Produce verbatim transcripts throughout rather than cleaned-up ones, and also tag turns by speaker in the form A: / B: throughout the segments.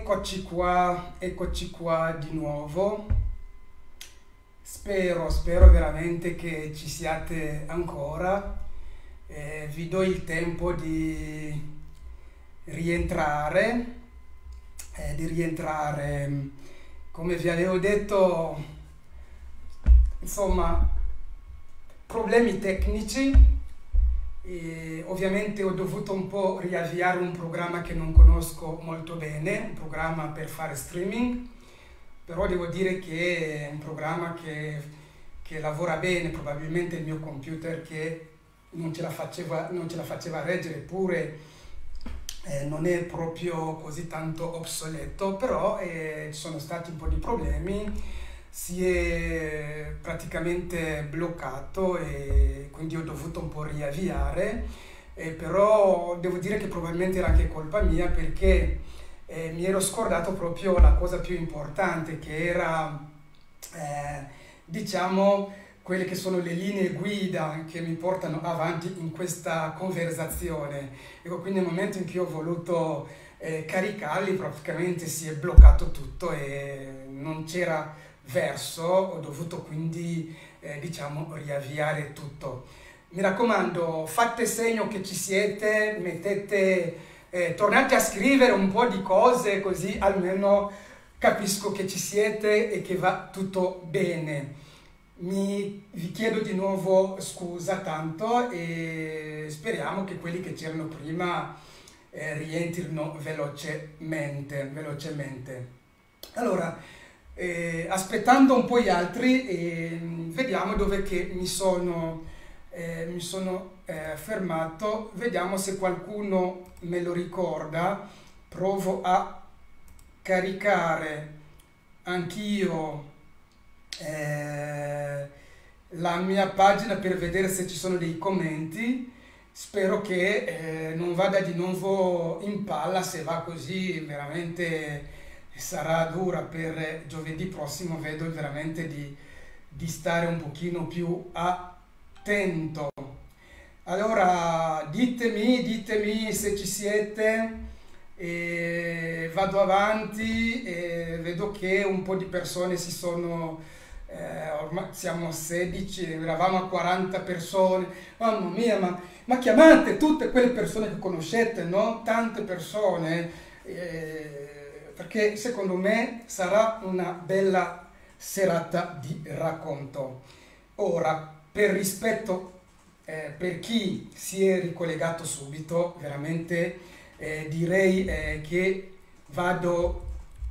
A: Eccoci qua, eccoci qua di nuovo. Spero, spero veramente che ci siate ancora. Eh, vi do il tempo di rientrare, eh, di rientrare. Come vi avevo detto, insomma, problemi tecnici. E ovviamente ho dovuto un po' riavviare un programma che non conosco molto bene, un programma per fare streaming, però devo dire che è un programma che, che lavora bene. Probabilmente il mio computer che non ce la faceva, non ce la faceva reggere, eppure eh, non è proprio così tanto obsoleto, però eh, ci sono stati un po' di problemi. Si è praticamente bloccato e quindi ho dovuto un po' riavviare, eh, però devo dire che probabilmente era anche colpa mia, perché eh, mi ero scordato proprio la cosa più importante, che era eh, diciamo quelle che sono le linee guida che mi portano avanti in questa conversazione. Ecco, quindi nel momento in cui ho voluto eh, caricarli, praticamente si è bloccato tutto e non c'era verso, ho dovuto quindi eh, diciamo riavviare tutto. Mi raccomando, fate segno che ci siete, mettete, eh, tornate a scrivere un po' di cose, così almeno capisco che ci siete e che va tutto bene. Mi, vi chiedo di nuovo scusa tanto e speriamo che quelli che c'erano prima eh, rientrino velocemente, velocemente. Allora, Eh, aspettando un po' gli altri, eh, vediamo dove che mi sono, eh, mi sono eh, fermato, vediamo se qualcuno me lo ricorda. Provo a caricare anch'io eh, la mia pagina per vedere se ci sono dei commenti. Spero che eh, non vada di nuovo in palla. Se va così veramente sarà dura. Per giovedì prossimo vedo veramente di, di stare un pochino più attento. Allora ditemi, ditemi se ci siete, e vado avanti e vedo che un po' di persone si sono, eh, ormai siamo sedici, eravamo a quaranta persone, mamma mia, ma, ma chiamate tutte quelle persone che conoscete, no? Tante persone. Eh, perché secondo me sarà una bella serata di racconto. Ora, per rispetto eh, per chi si è ricollegato subito, veramente eh, direi eh, che vado,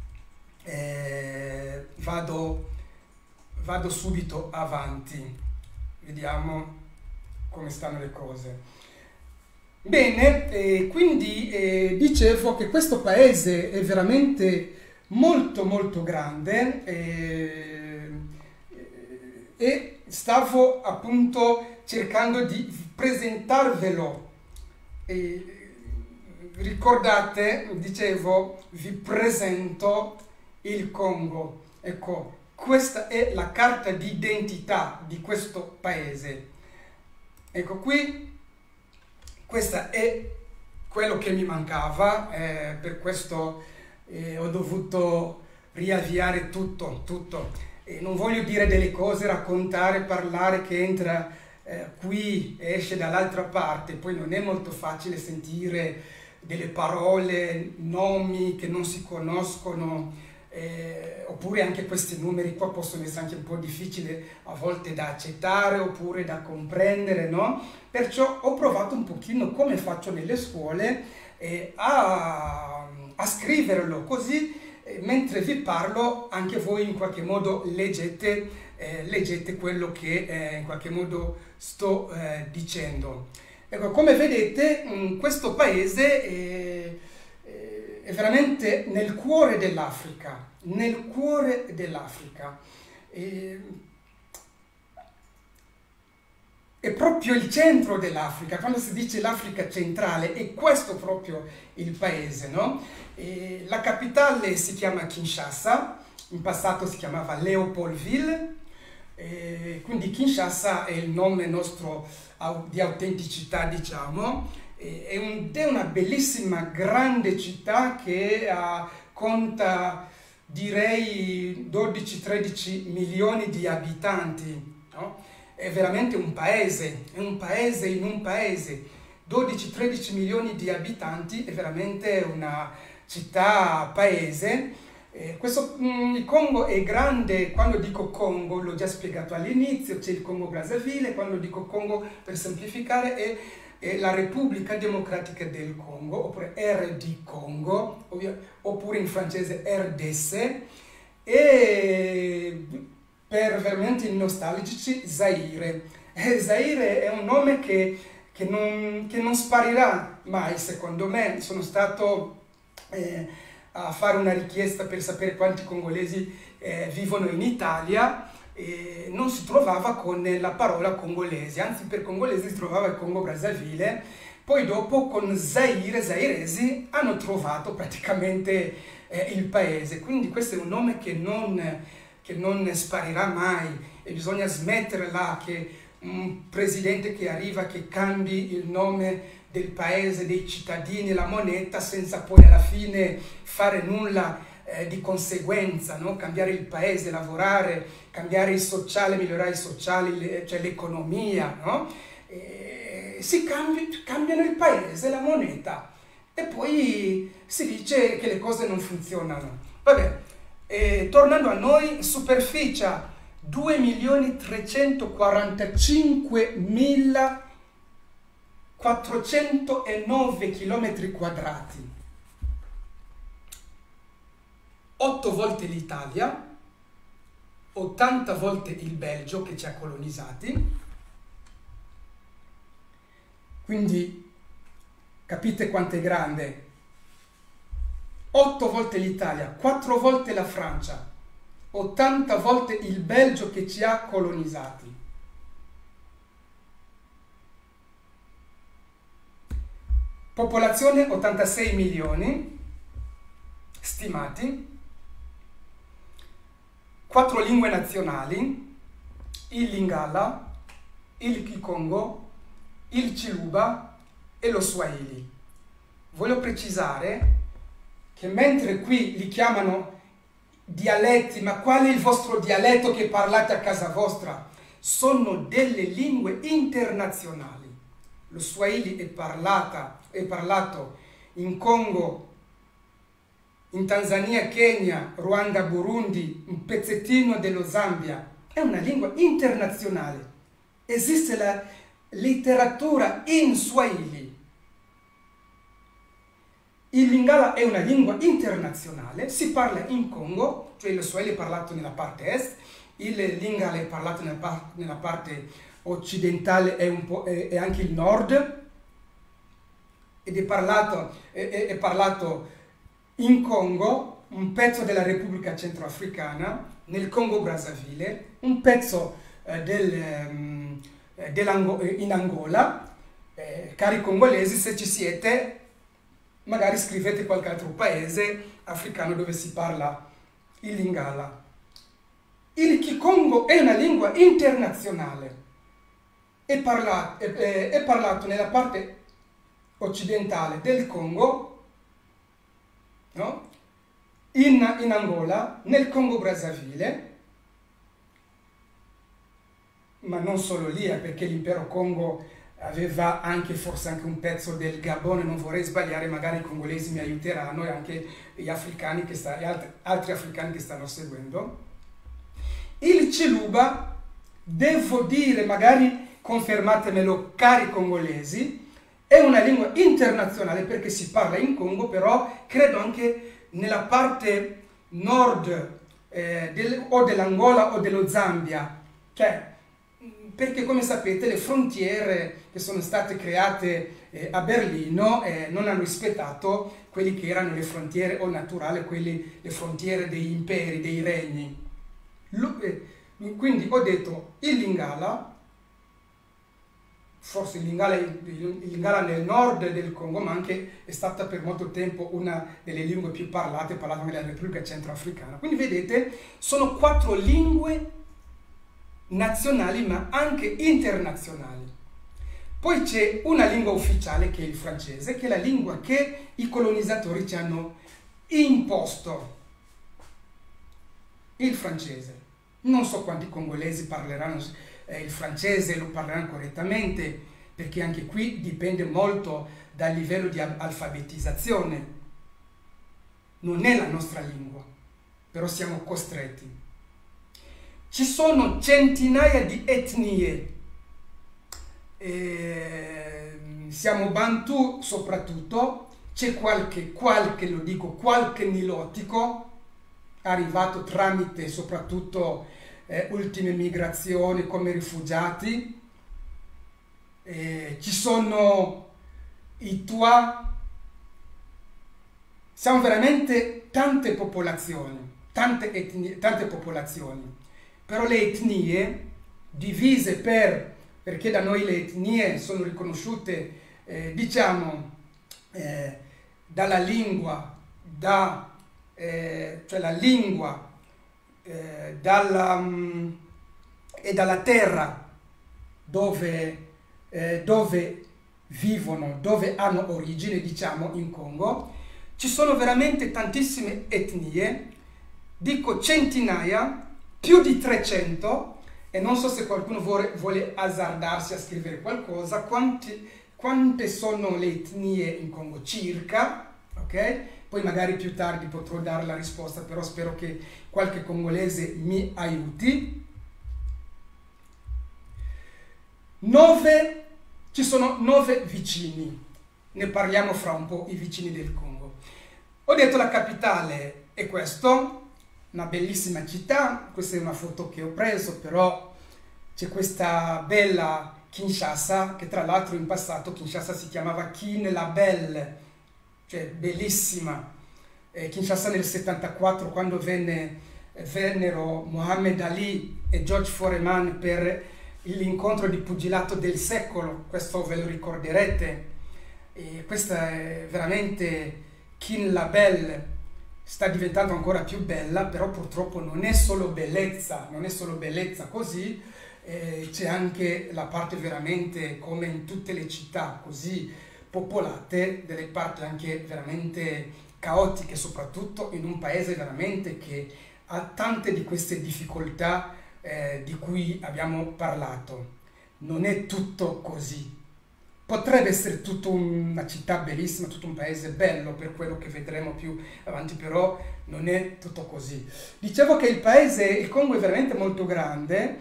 A: eh, vado, vado subito avanti. Vediamo come stanno le cose. Bene, eh, quindi eh, dicevo che questo paese è veramente molto molto grande, eh, e stavo appunto cercando di presentarvelo. Eh, ricordate, dicevo, vi presento il Congo. Ecco, questa è la carta di identità di questo paese. Ecco qui. Questo è quello che mi mancava, eh, per questo eh, ho dovuto riavviare tutto, tutto. E non voglio dire delle cose, raccontare, parlare che entra eh, qui e esce dall'altra parte, poi non è molto facile sentire delle parole, nomi che non si conoscono, eh, oppure anche questi numeri qua possono essere anche un po' difficili a volte da accettare oppure da comprendere, no? Perciò ho provato un pochino, come faccio nelle scuole, eh, a, a scriverlo, così eh, mentre vi parlo anche voi in qualche modo leggete, eh, leggete quello che eh, in qualche modo sto eh, dicendo. Ecco, come vedete, in questo paese eh, è veramente nel cuore dell'Africa, nel cuore dell'Africa. E, è proprio il centro dell'Africa. Quando si dice l'Africa centrale, è questo proprio il paese, no? E la capitale si chiama Kinshasa, in passato si chiamava Leopoldville, e quindi Kinshasa è il nome nostro di autenticità, diciamo. È, un, è una bellissima grande città che ha conta direi dodici tredici milioni di abitanti, no? È veramente un paese, è un paese in un paese, dodici tredici milioni di abitanti, è veramente una città-paese. Eh, questo, mh, il Congo è grande. Quando dico Congo, l'ho già spiegato all'inizio, c'è il Congo Brazzaville. Quando dico Congo, per semplificare, è, è la Repubblica Democratica del Congo, oppure R D Congo, oppure in francese R D C, e per veramente i nostalgici Zaire. Eh, Zaire è un nome che, che, non, che non sparirà mai, secondo me. Sono stato eh, a fare una richiesta per sapere quanti congolesi eh, vivono in Italia, e non si trovava con la parola congolesi, anzi per congolesi si trovava il Congo Brazzaville. Poi dopo con Zaire, zairesi, hanno trovato praticamente eh, il paese. Quindi questo è un nome che non, che non sparirà mai, e bisogna smetterla che un presidente che arriva che cambi il nome del paese, dei cittadini, la moneta, senza poi alla fine fare nulla eh, di conseguenza, no? Cambiare il paese, lavorare, cambiare il sociale, migliorare i sociali, le, cioè l'economia, no? E si cambi, cambiano il paese, la moneta, e poi si dice che le cose non funzionano. Vabbè, eh, tornando a noi, superficie due milioni trecentoquarantacinquemilaquattrocentonove chilometri quadrati, otto volte l'Italia, ottanta volte il Belgio che ci ha colonizzati. Quindi capite quanto è grande. otto volte l'Italia, quattro volte la Francia, ottanta volte il Belgio che ci ha colonizzati. Popolazione ottantasei milioni stimati, quattro lingue nazionali, il Lingala, il Kikongo, il Chiluba e lo Swahili. Voglio precisare che mentre qui li chiamano dialetti, ma qual è il vostro dialetto che parlate a casa vostra? Sono delle lingue internazionali. Lo Swahili è, parlata, è parlato in Congo, in Tanzania, Kenya, Ruanda, Burundi, un pezzettino dello Zambia. È una lingua internazionale. Esiste la letteratura in Swahili. Il Lingala è una lingua internazionale, si parla in Congo, cioè lo Swahili è parlato nella parte est, il Lingala è parlato nella, par nella parte occidentale e, un po', e, e anche il nord, ed è parlato, è, è, è parlato in Congo, un pezzo della Repubblica Centroafricana, nel Congo Brazzaville, un pezzo eh, del, um, in Angola. Eh, cari congolesi, se ci siete, magari scrivete qualche altro paese africano dove si parla il Lingala. Il Kikongo è una lingua internazionale, è parlato, è, è parlato nella parte occidentale del Congo, no? in, in Angola, nel Congo Brazzaville, ma non solo lì, perché l'impero Congo aveva anche forse anche un pezzo del Gabon, non vorrei sbagliare, magari i congolesi mi aiuteranno, e anche gli africani che sta, gli altri, altri africani che stanno seguendo. Il Chiluba, devo dire, magari confermatemelo cari congolesi, è una lingua internazionale perché si parla in Congo, però credo anche nella parte nord eh, del, o dell'Angola o dello Zambia, cioè perché come sapete le frontiere che sono state create eh, a Berlino eh, non hanno rispettato quelli che erano le frontiere o naturali, quelli, le frontiere degli imperi, dei regni. Lo, eh, quindi ho detto il Lingala, forse il Lingala, il Lingala nel nord del Congo, ma anche è stata per molto tempo una delle lingue più parlate, parlate nella Repubblica Centroafricana. Quindi vedete, sono quattro lingue nazionali ma anche internazionali. Poi c'è una lingua ufficiale che è il francese, che è la lingua che i colonizzatori ci hanno imposto il francese. Non so quanti congolesi parleranno eh, il francese, lo parleranno correttamente, perché anche qui dipende molto dal livello di alfabetizzazione. Non è la nostra lingua, però siamo costretti. Ci sono centinaia di etnie, eh, siamo Bantu soprattutto, c'è qualche, qualche, lo dico, qualche nilotico arrivato tramite soprattutto eh, ultime migrazioni come rifugiati, eh, ci sono i Tua, siamo veramente tante popolazioni, tante etnie, tante popolazioni, però le etnie divise per, perché da noi le etnie sono riconosciute, eh, diciamo, eh, dalla lingua, da Eh, cioè la lingua eh, dalla, um, e dalla terra dove, eh, dove vivono, dove hanno origine, diciamo in Congo, ci sono veramente tantissime etnie, dico centinaia, più di trecento, e non so se qualcuno vuole, vuole azzardarsi a scrivere qualcosa, quanti, quante sono le etnie in Congo circa, ok? Poi magari più tardi potrò dare la risposta, però spero che qualche congolese mi aiuti. Nove, ci sono nove vicini, ne parliamo fra un po', i vicini del Congo. Ho detto la capitale è questo, una bellissima città, questa è una foto che ho preso, però c'è questa bella Kinshasa, che tra l'altro in passato Kinshasa si chiamava Kin la Belle, cioè bellissima. Eh, Kinshasa nel settantaquattro, quando venne, eh, vennero Muhammad Ali e George Foreman per l'incontro di pugilato del secolo, questo ve lo ricorderete, e questa è veramente Kin la Belle, sta diventando ancora più bella, però purtroppo non è solo bellezza, non è solo bellezza così, eh, c'è anche la parte veramente, come in tutte le città così popolate, delle parti anche veramente caotiche, soprattutto in un paese veramente che ha tante di queste difficoltà eh, di cui abbiamo parlato. Non è tutto così. Potrebbe essere tutta una città bellissima, tutto un paese bello, per quello che vedremo più avanti, però non è tutto così. Dicevo che il paese, il Congo è veramente molto grande.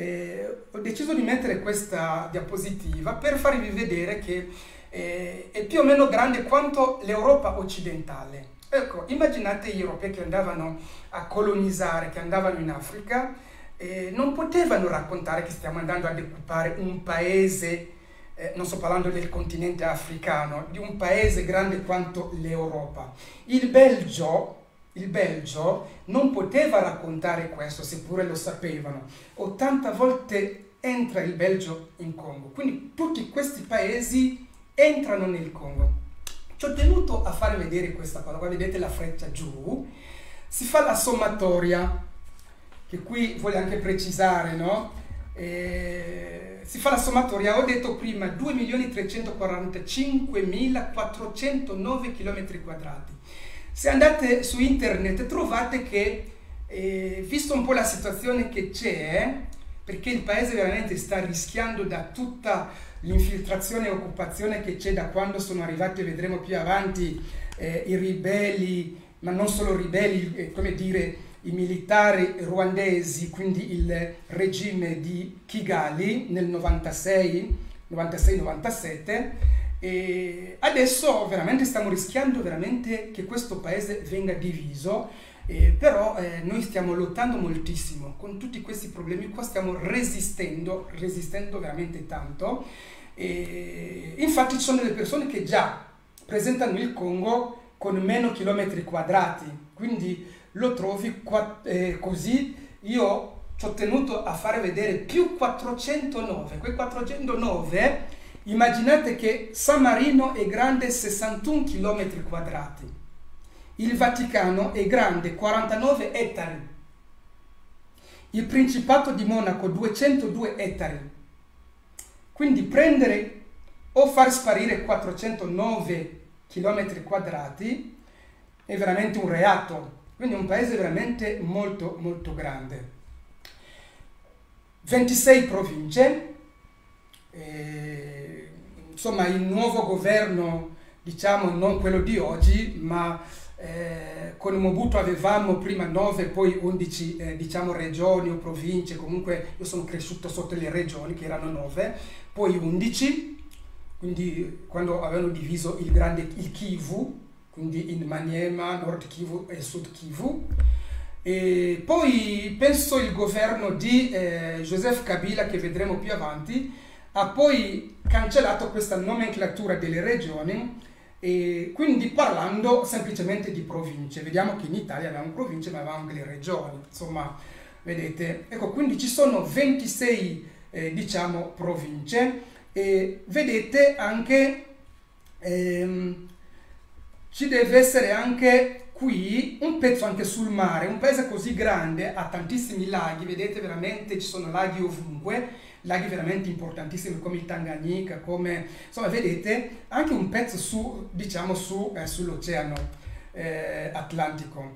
A: Eh, ho deciso di mettere questa diapositiva per farvi vedere che eh, è più o meno grande quanto l'Europa occidentale. Ecco, immaginate gli europei che andavano a colonizzare, che andavano in Africa, eh, non potevano raccontare che stiamo andando a decoupare un paese, eh, non sto parlando del continente africano, di un paese grande quanto l'Europa. Il Belgio, il Belgio non poteva raccontare questo, seppure lo sapevano. ottanta volte entra il Belgio in Congo, quindi tutti questi paesi entrano nel Congo. Ci ho tenuto a fare vedere questa cosa, qua vedete la freccia giù, si fa la sommatoria, che qui voglio anche precisare, no? Eh, si fa la sommatoria, ho detto prima due milioni trecentoquarantacinquemilaquattrocentonove chilometri quadrati. Se andate su internet trovate che, eh, visto un po' la situazione che c'è, perché il paese veramente sta rischiando da tutta l'infiltrazione e occupazione che c'è da quando sono arrivati, vedremo più avanti, eh, i ribelli, ma non solo ribelli, eh, come dire, i militari ruandesi, quindi il regime di Kigali nel novantasei novantasette, e adesso veramente stiamo rischiando veramente che questo paese venga diviso, eh, però eh, noi stiamo lottando moltissimo con tutti questi problemi qua, stiamo resistendo, resistendo veramente tanto, e infatti ci sono delle persone che già presentano il Congo con meno chilometri quadrati, quindi lo trovi qua, eh, così. Io ci ho tenuto a fare vedere più quattrocentonove, quei quattrocentonove, immaginate che San Marino è grande sessantuno chilometri quadrati, il Vaticano è grande quarantanove ettari, il Principato di Monaco duecentodue ettari, quindi prendere o far sparire quattrocentonove chilometri quadrati è veramente un reato, quindi è un paese veramente molto molto grande. ventisei province, eh, insomma il nuovo governo, diciamo non quello di oggi, ma eh, con Mobutu avevamo prima nove, poi undici eh, diciamo regioni o province, comunque io sono cresciuto sotto le regioni che erano nove, poi undici, quindi quando avevano diviso il grande il Kivu, quindi in Maniema, Nord Kivu e Sud Kivu. E poi penso il governo di eh, Joseph Kabila, che vedremo più avanti, ha poi cancellato questa nomenclatura delle regioni, e quindi parlando semplicemente di province. Vediamo che in Italia avevamo province ma avevamo anche le regioni, insomma, vedete. Ecco, quindi ci sono ventisei eh, diciamo province, e vedete anche ehm, ci deve essere anche qui un pezzo anche sul mare. Un paese così grande ha tantissimi laghi, vedete, veramente ci sono laghi ovunque, laghi veramente importantissimi come il Tanganyika, come insomma vedete anche un pezzo su, diciamo, su, eh, sull'oceano eh, Atlantico.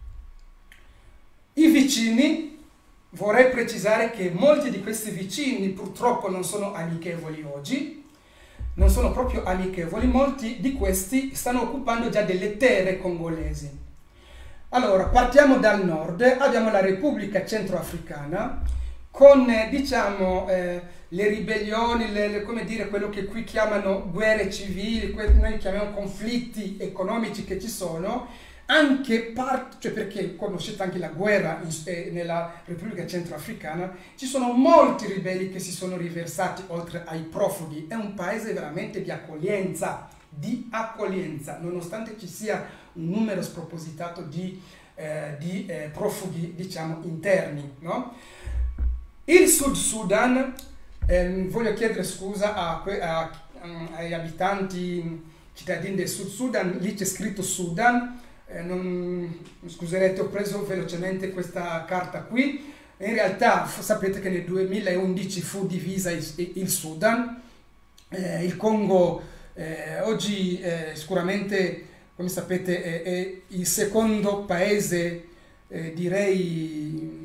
A: I vicini, vorrei precisare che molti di questi vicini purtroppo non sono amichevoli oggi, non sono proprio amichevoli, molti di questi stanno occupando già delle terre congolesi. Allora, partiamo dal nord, abbiamo la Repubblica Centroafricana, con eh, diciamo eh, le ribellioni, le, le, come dire, quello che qui chiamano guerre civili, noi chiamiamo conflitti economici che ci sono, anche parte, cioè perché conoscete anche la guerra in, eh, nella Repubblica Centroafricana, ci sono molti ribelli che si sono riversati oltre ai profughi. È un paese veramente di accoglienza, di accoglienza, nonostante ci sia un numero spropositato di, eh, di eh, profughi, diciamo, interni, no? Il Sud Sudan, eh, voglio chiedere scusa a, a, agli abitanti cittadini del Sud Sudan, lì c'è scritto Sudan, eh, non, scuserete, ho preso velocemente questa carta qui, in realtà sapete che nel duemilaundici fu divisa il, il Sudan, eh, il Congo eh, oggi eh, sicuramente, come sapete, è, è il secondo paese, eh, direi,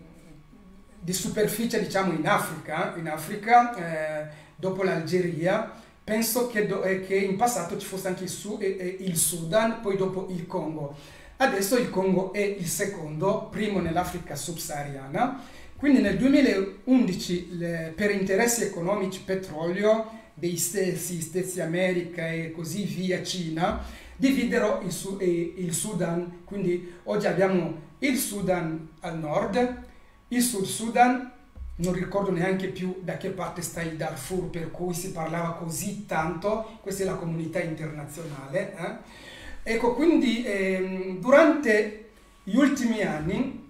A: di superficie, diciamo, in Africa, in Africa eh, dopo l'Algeria. Penso che, do, eh, che in passato ci fosse anche il, Su, eh, eh, il Sudan, poi dopo il Congo. Adesso il Congo è il secondo, primo nell'Africa subsahariana. Quindi nel duemilaundici, le, per interessi economici, petrolio, dei stessi, Stati America e così via, Cina, dividero il, eh, il Sudan. Quindi oggi abbiamo il Sudan al nord, il Sud Sudan, non ricordo neanche più da che parte sta il Darfur, per cui si parlava così tanto, questa è la comunità internazionale. Eh? Ecco, quindi ehm, durante gli ultimi anni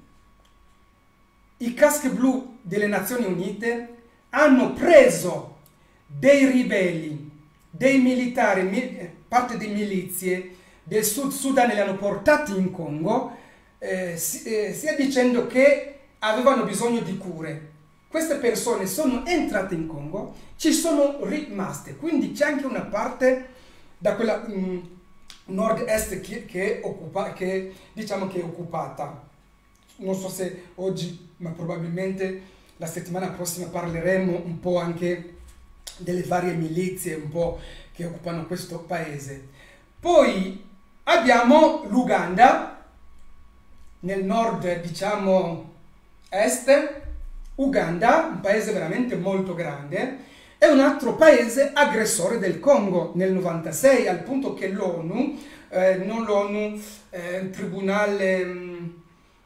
A: i casche blu delle Nazioni Unite hanno preso dei ribelli, dei militari, parte delle milizie del Sud Sudan e li hanno portati in Congo, eh, sia dicendo che avevano bisogno di cure. Queste persone sono entrate in Congo, ci sono rimaste, quindi c'è anche una parte da quella mm, nord-est che, che, occupa, che diciamo che è occupata. Non so se oggi, ma probabilmente la settimana prossima parleremo un po' anche delle varie milizie un po' che occupano questo paese. Poi abbiamo l'Uganda, nel nord, diciamo, est, Uganda, un paese veramente molto grande, è un altro paese aggressore del Congo nel novantasei, al punto che l'ONU, eh, non l'ONU, eh, il tribunale, mh,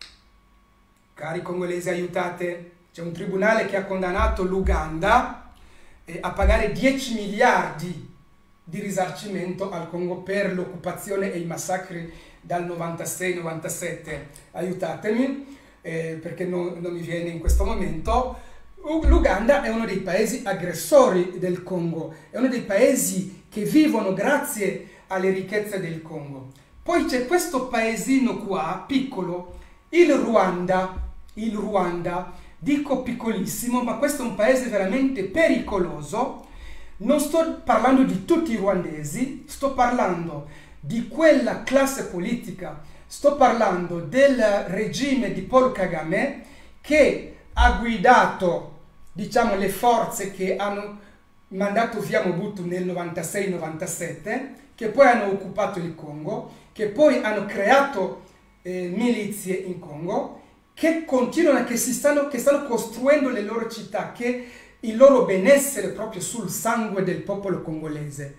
A: cari congolesi aiutate, c'è un tribunale che ha condannato l'Uganda eh, a pagare dieci miliardi di risarcimento al Congo per l'occupazione e i massacri dal novantasei novantasette, aiutatemi. Eh, perché non, non mi viene in questo momento. L'Uganda è uno dei paesi aggressori del Congo, è uno dei paesi che vivono grazie alle ricchezze del Congo. Poi c'è questo paesino qua, piccolo, il Ruanda, il Ruanda, dico piccolissimo, ma questo è un paese veramente pericoloso. Non sto parlando di tutti i ruandesi, sto parlando di quella classe politica, sto parlando del regime di Paul Kagame, che ha guidato, diciamo, le forze che hanno mandato via Mobutu nel novantasei novantasette, che poi hanno occupato il Congo, che poi hanno creato eh, milizie in Congo, che continuano, che, si stanno, che stanno costruendo le loro città, che il loro benessere proprio sul sangue del popolo congolese.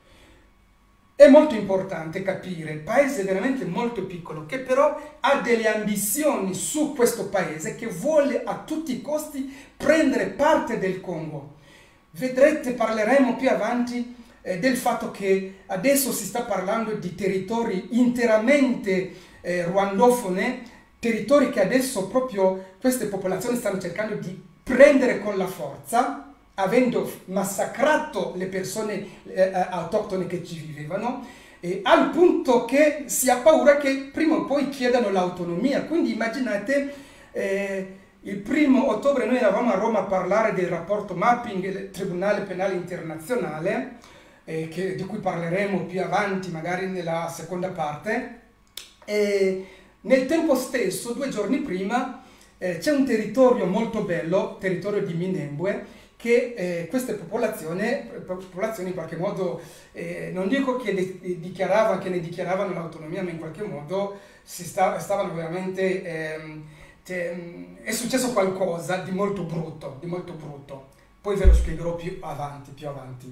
A: È molto importante capire, il paese è veramente molto piccolo, che però ha delle ambizioni su questo paese, che vuole a tutti i costi prendere parte del Congo. Vedrete, parleremo più avanti eh, del fatto che adesso si sta parlando di territori interamente eh, ruandofone, territori che adesso proprio queste popolazioni stanno cercando di prendere con la forza, avendo massacrato le persone eh, autoctone che ci vivevano, eh, al punto che si ha paura che prima o poi chiedano l'autonomia. Quindi immaginate, eh, il primo ottobre noi eravamo a Roma a parlare del rapporto mapping del Tribunale Penale Internazionale, eh, che, di cui parleremo più avanti, magari nella seconda parte. E nel tempo stesso, due giorni prima, eh, c'è un territorio molto bello, territorio di Minembwe, che eh, queste popolazioni, popolazioni in qualche modo, eh, non dico che ne dichiaravano, che ne dichiaravano l'autonomia, ma in qualche modo si sta, stavano veramente, ehm, cioè, è successo qualcosa di molto brutto, di molto brutto. Poi ve lo spiegherò più avanti, più avanti.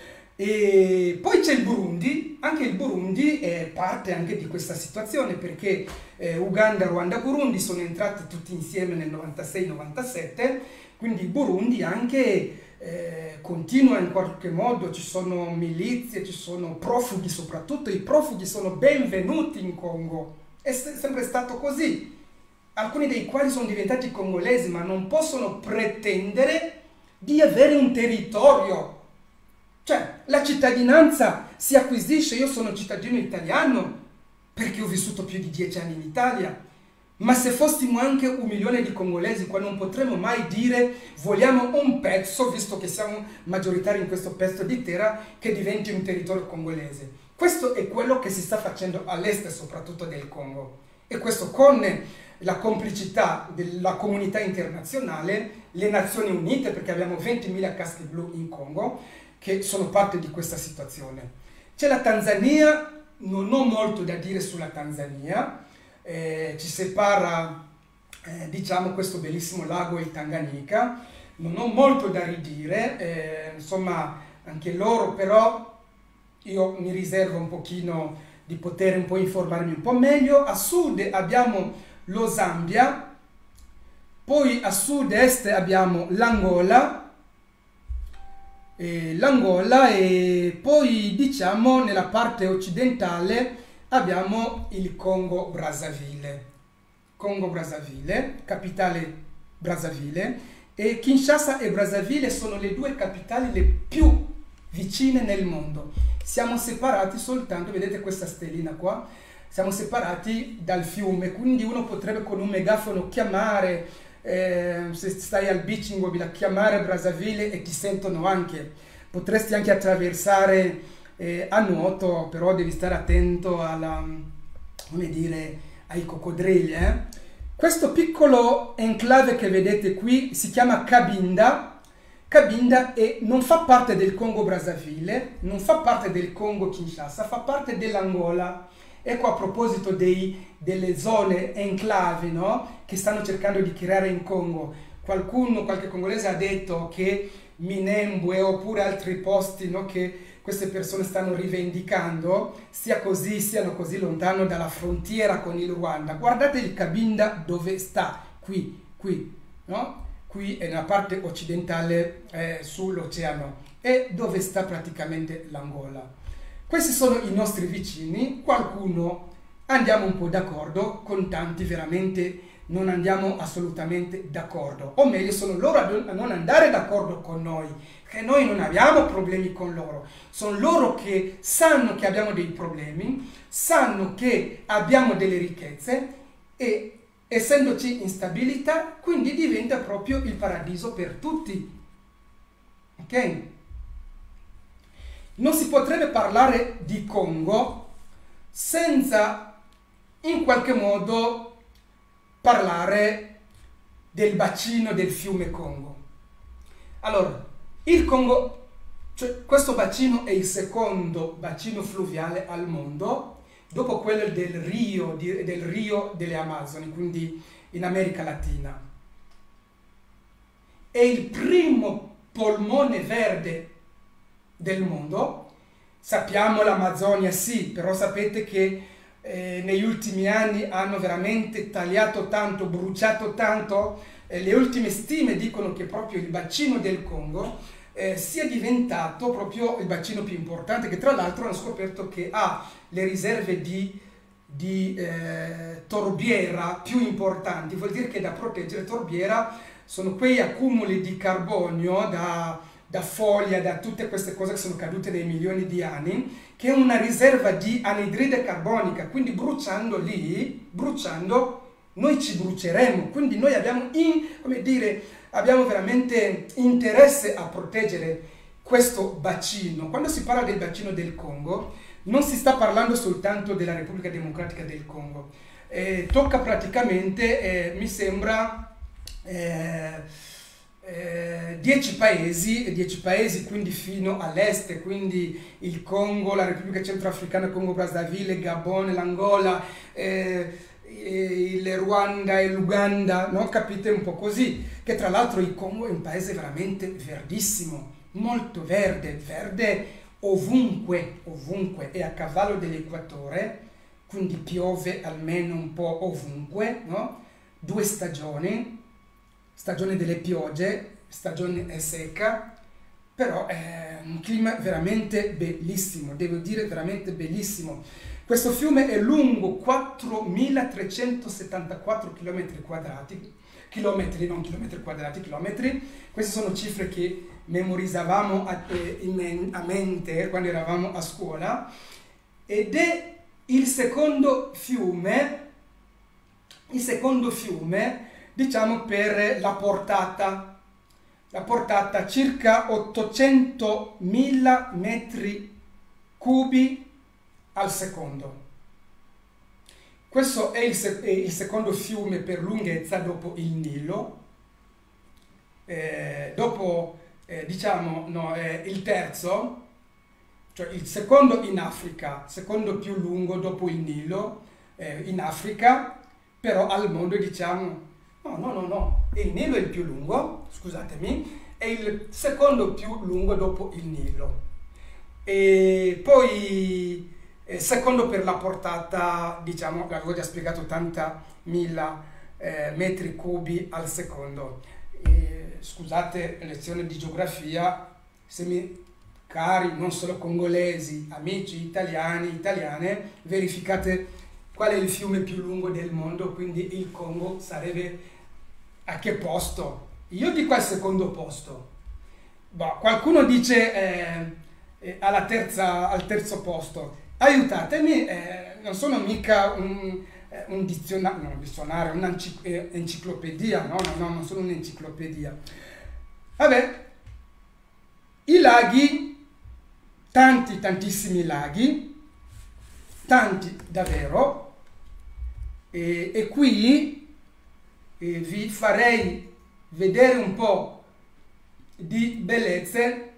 A: E poi c'è il Burundi, anche il Burundi è parte anche di questa situazione, perché eh, Uganda, Ruanda, Burundi sono entrati tutti insieme nel novantasei novantasette, quindi il Burundi anche eh, continua in qualche modo, ci sono milizie, ci sono profughi, soprattutto i profughi sono benvenuti in Congo, è sempre stato così, alcuni dei quali sono diventati congolesi, ma non possono pretendere di avere un territorio. Cioè, la cittadinanza si acquisisce, io sono cittadino italiano perché ho vissuto più di dieci anni in Italia, ma se fossimo anche un milione di congolesi, qua non potremmo mai dire vogliamo un pezzo, visto che siamo maggioritari in questo pezzo di terra, che diventi un territorio congolese. Questo è quello che si sta facendo all'est, soprattutto del Congo, e questo con la complicità della comunità internazionale, le Nazioni Unite, perché abbiamo ventimila caschi blu in Congo, che sono parte di questa situazione. C'è la Tanzania, non ho molto da dire sulla Tanzania, eh, ci separa eh, diciamo questo bellissimo lago il Tanganyika, non ho molto da ridire, eh, insomma anche loro, però io mi riservo un pochino di poter un po' informarmi un po' meglio. A sud abbiamo lo Zambia, poi a sud-est abbiamo l'Angola, l'Angola e poi diciamo nella parte occidentale abbiamo il Congo Brazzaville, Congo Brazzaville, capitale Brazzaville, e Kinshasa e Brazzaville sono le due capitali le più vicine nel mondo. Siamo separati soltanto, vedete questa stellina qua, siamo separati dal fiume, quindi uno potrebbe con un megafono chiamare, eh, se stai al beach in Gobila, chiamare Brazzaville e ti sentono anche. Potresti anche attraversare eh, a nuoto, però devi stare attento alla, come dire, ai coccodrilli. Eh? Questo piccolo enclave che vedete qui si chiama Cabinda. Cabinda è, non fa parte del Congo Brazzaville, non fa parte del Congo Kinshasa, fa parte dell'Angola. Ecco, a proposito dei, delle zone enclave, no? Che stanno cercando di creare in Congo, qualcuno, qualche congolese ha detto che Minembwe oppure altri posti, no, che queste persone stanno rivendicando sia così, siano così lontano dalla frontiera con il Ruanda. Guardate il Cabinda dove sta, qui, qui, no? Qui è nella parte occidentale eh, sull'oceano, e dove sta praticamente l'Angola. Questi sono i nostri vicini, qualcuno andiamo un po' d'accordo, con tanti veramente non andiamo assolutamente d'accordo, o meglio sono loro a non andare d'accordo con noi, che noi non abbiamo problemi con loro, sono loro che sanno che abbiamo dei problemi, sanno che abbiamo delle ricchezze e essendoci instabilità, quindi diventa proprio il paradiso per tutti, ok? Non si potrebbe parlare di Congo senza in qualche modo parlare del bacino del fiume Congo. Allora, il Congo, cioè questo bacino è il secondo bacino fluviale al mondo, dopo quello del Rio, del Rio delle Amazzoni, quindi in America Latina. È il primo polmone verde del mondo. Sappiamo l'Amazzonia sì, però sapete che eh, negli ultimi anni hanno veramente tagliato tanto, bruciato tanto. Eh, le ultime stime dicono che proprio il bacino del Congo eh, sia diventato proprio il bacino più importante, che tra l'altro hanno scoperto che ha le riserve di, di eh, torbiera più importanti. Vuol dire che da proteggere torbiera sono quei accumuli di carbonio da, da foglia, da tutte queste cose che sono cadute nei milioni di anni, che è una riserva di anidride carbonica, quindi bruciando lì, bruciando, noi ci bruceremo. Quindi noi abbiamo, in, come dire, abbiamo veramente interesse a proteggere questo bacino. Quando si parla del bacino del Congo, non si sta parlando soltanto della Repubblica Democratica del Congo, eh, tocca praticamente, eh, mi sembra, Eh, eh, dieci paesi, dieci paesi quindi fino all'est, quindi il Congo, la Repubblica Centroafricana, Congo Brazzaville, Gabon, l'Angola, eh, il Ruanda e l'Uganda, no? Capite un po' così, che tra l'altro il Congo è un paese veramente verdissimo, molto verde, verde ovunque, ovunque, è a cavallo dell'equatore, quindi piove almeno un po' ovunque, no? Due stagioni, stagione delle piogge, stagione secca, però è un clima veramente bellissimo, devo dire veramente bellissimo. Questo fiume è lungo quattromilatrecentosettantaquattro chilometri quadrati, chilometri, non chilometri quadrati, chilometri. Queste sono cifre che memorizzavamo a, eh, a mente quando eravamo a scuola, ed è il secondo fiume, il secondo fiume diciamo per la portata, la portata circa ottocentomila metri cubi al secondo. Questo è il, è il secondo fiume per lunghezza dopo il Nilo, eh, dopo eh, diciamo no, eh, il terzo, cioè il secondo in Africa, secondo più lungo dopo il Nilo eh, in Africa, però al mondo diciamo no, no, no, no, il Nilo è il più lungo, scusatemi, è il secondo più lungo dopo il Nilo. E poi, eh, secondo per la portata, diciamo, l'avevo già spiegato, ottantamila eh, metri cubi al secondo. E, scusate, lezione di geografia, se mi, cari, non solo congolesi, amici italiani, italiane, verificate qual è il fiume più lungo del mondo, quindi il Congo sarebbe a che posto? Io dico al secondo posto. Boh, qualcuno dice eh, eh, alla terza, al terzo posto. Aiutatemi, eh, non sono mica un, eh, un dizionario, no, un dizionario, un'enciclopedia, no, no, no, non sono un'enciclopedia. Vabbè, i laghi, tanti, tantissimi laghi, tanti davvero, e, e qui e vi farei vedere un po' di bellezze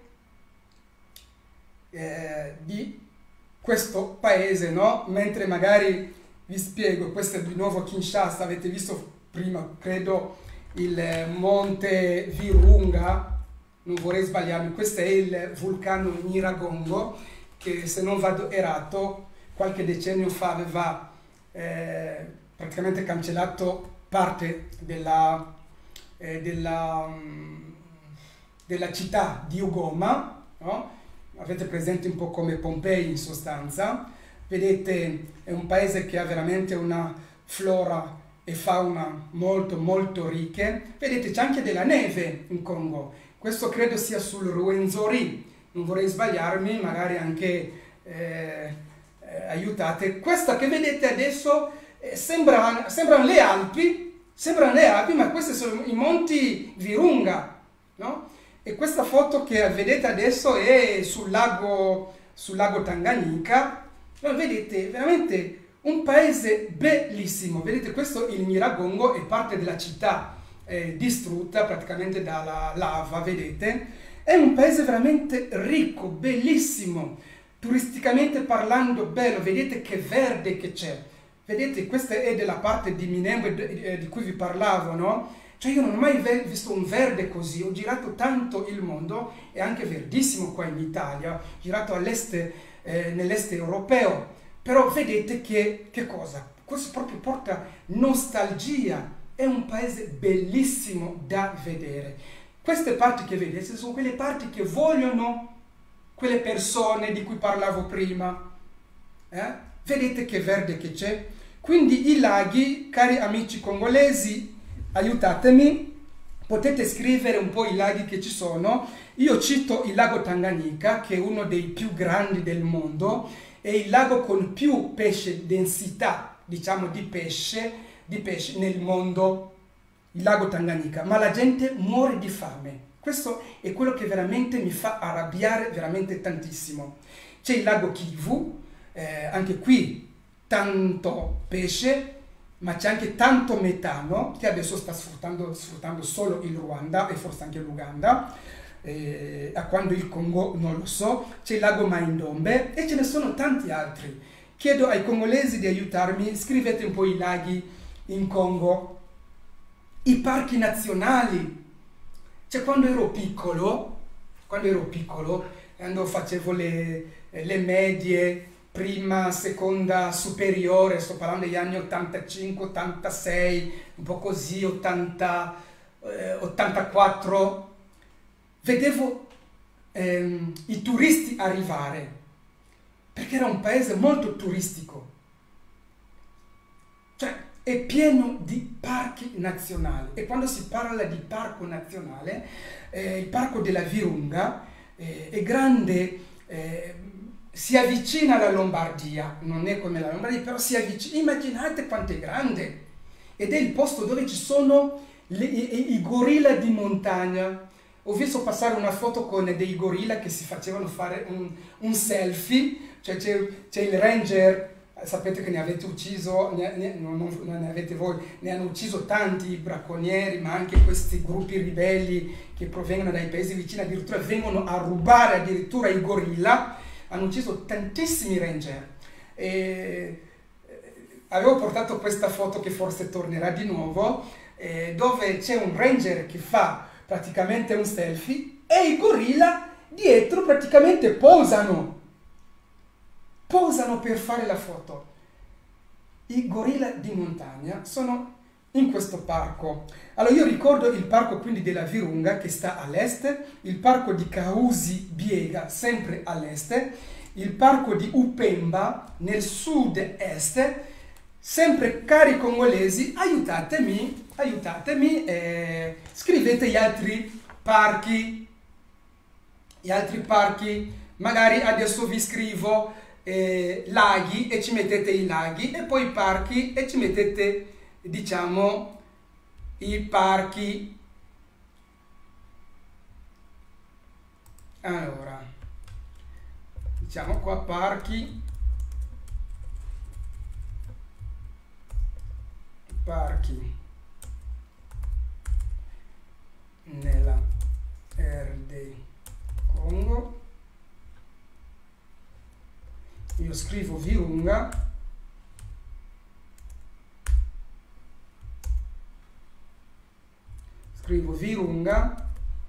A: eh, di questo paese, no? Mentre magari vi spiego, questo è di nuovo Kinshasa, avete visto prima, credo, il Monte Virunga, non vorrei sbagliarmi, questo è il vulcano Nyiragongo, che se non vado errato, qualche decennio fa aveva eh, praticamente cancellato parte della, eh, della, um, della città di Ugoma, no? Avete presente un po' come Pompei in sostanza. Vedete, è un paese che ha veramente una flora e fauna molto molto ricche. Vedete, c'è anche della neve in Congo, questo credo sia sul Ruwenzori, non vorrei sbagliarmi, magari anche eh, eh, aiutate. Questa che vedete adesso eh, sembra, sembrano le Alpi, sembrano le Alpi, ma questi sono i monti Virunga, no? E questa foto che vedete adesso è sul lago, sul lago Tanganyika, Allora, vedete, veramente un paese bellissimo. Vedete, questo il Nyiragongo è parte della città eh, distrutta praticamente dalla lava, vedete? È un paese veramente ricco, bellissimo, turisticamente parlando bello, vedete che verde che c'è. Vedete, questa è della parte di Minembwe di cui vi parlavo, no? Cioè io non ho mai visto un verde così, ho girato tanto il mondo, è anche verdissimo qua in Italia, ho girato all'est, eh, nell'est europeo, però vedete che, che cosa? Questo proprio porta nostalgia, è un paese bellissimo da vedere. Queste parti che vedete sono quelle parti che vogliono quelle persone di cui parlavo prima. Eh? Vedete che verde che c'è? Quindi i laghi, cari amici congolesi, aiutatemi, potete scrivere un po' i laghi che ci sono. Io cito il lago Tanganyika, che è uno dei più grandi del mondo, è il lago con più pesce, densità, diciamo, di pesce, di pesce nel mondo, il lago Tanganyika, ma la gente muore di fame. Questo è quello che veramente mi fa arrabbiare veramente tantissimo. C'è il lago Kivu, eh, anche qui tanto pesce, ma c'è anche tanto metano che adesso sta sfruttando, sfruttando solo il Ruanda e forse anche l'Uganda, eh, a quando il Congo non lo so. C'è il lago Mai-Ndombe e ce ne sono tanti altri. Chiedo ai congolesi di aiutarmi, scrivete un po' i laghi in Congo, i parchi nazionali. Cioè quando ero piccolo, quando ero piccolo, quando facevo le, le medie, prima, seconda, superiore, sto parlando degli anni ottantacinque, ottantasei, un po' così, ottanta, eh, ottantaquattro, vedevo ehm, i turisti arrivare, perché era un paese molto turistico, cioè è pieno di parchi nazionali. E quando si parla di parco nazionale, eh, il parco della Virunga eh, è grande, eh, si avvicina alla Lombardia, non è come la Lombardia, però si avvicina, immaginate quanto è grande, ed è il posto dove ci sono le, i, i gorilla di montagna. Ho visto passare una foto con dei gorilla che si facevano fare un, un selfie, cioè c'è il ranger, sapete che ne avete ucciso, ne, ne, non, non ne avete voi, ne hanno ucciso tanti bracconieri, ma anche questi gruppi ribelli che provengono dai paesi vicini, addirittura vengono a rubare addirittura i gorilla. Hanno ucciso tantissimi ranger. E avevo portato questa foto che forse tornerà di nuovo, eh, dove c'è un ranger che fa praticamente un selfie e i gorilla dietro praticamente posano. Posano per fare la foto. I gorilla di montagna sono in questo parco. Allora io ricordo il parco quindi della Virunga che sta all'est, il parco di Kahuzi-Biega sempre all'est, il parco di Upemba nel sud-est. Sempre cari congolesi, aiutatemi, aiutatemi, eh, scrivete gli altri parchi, gli altri parchi, magari adesso vi scrivo eh, laghi e ci mettete i laghi e poi parchi e ci mettete, diciamo, i parchi. Allora, diciamo qua parchi, parchi nella R D Congo. Io scrivo Virunga, scrivo Virunga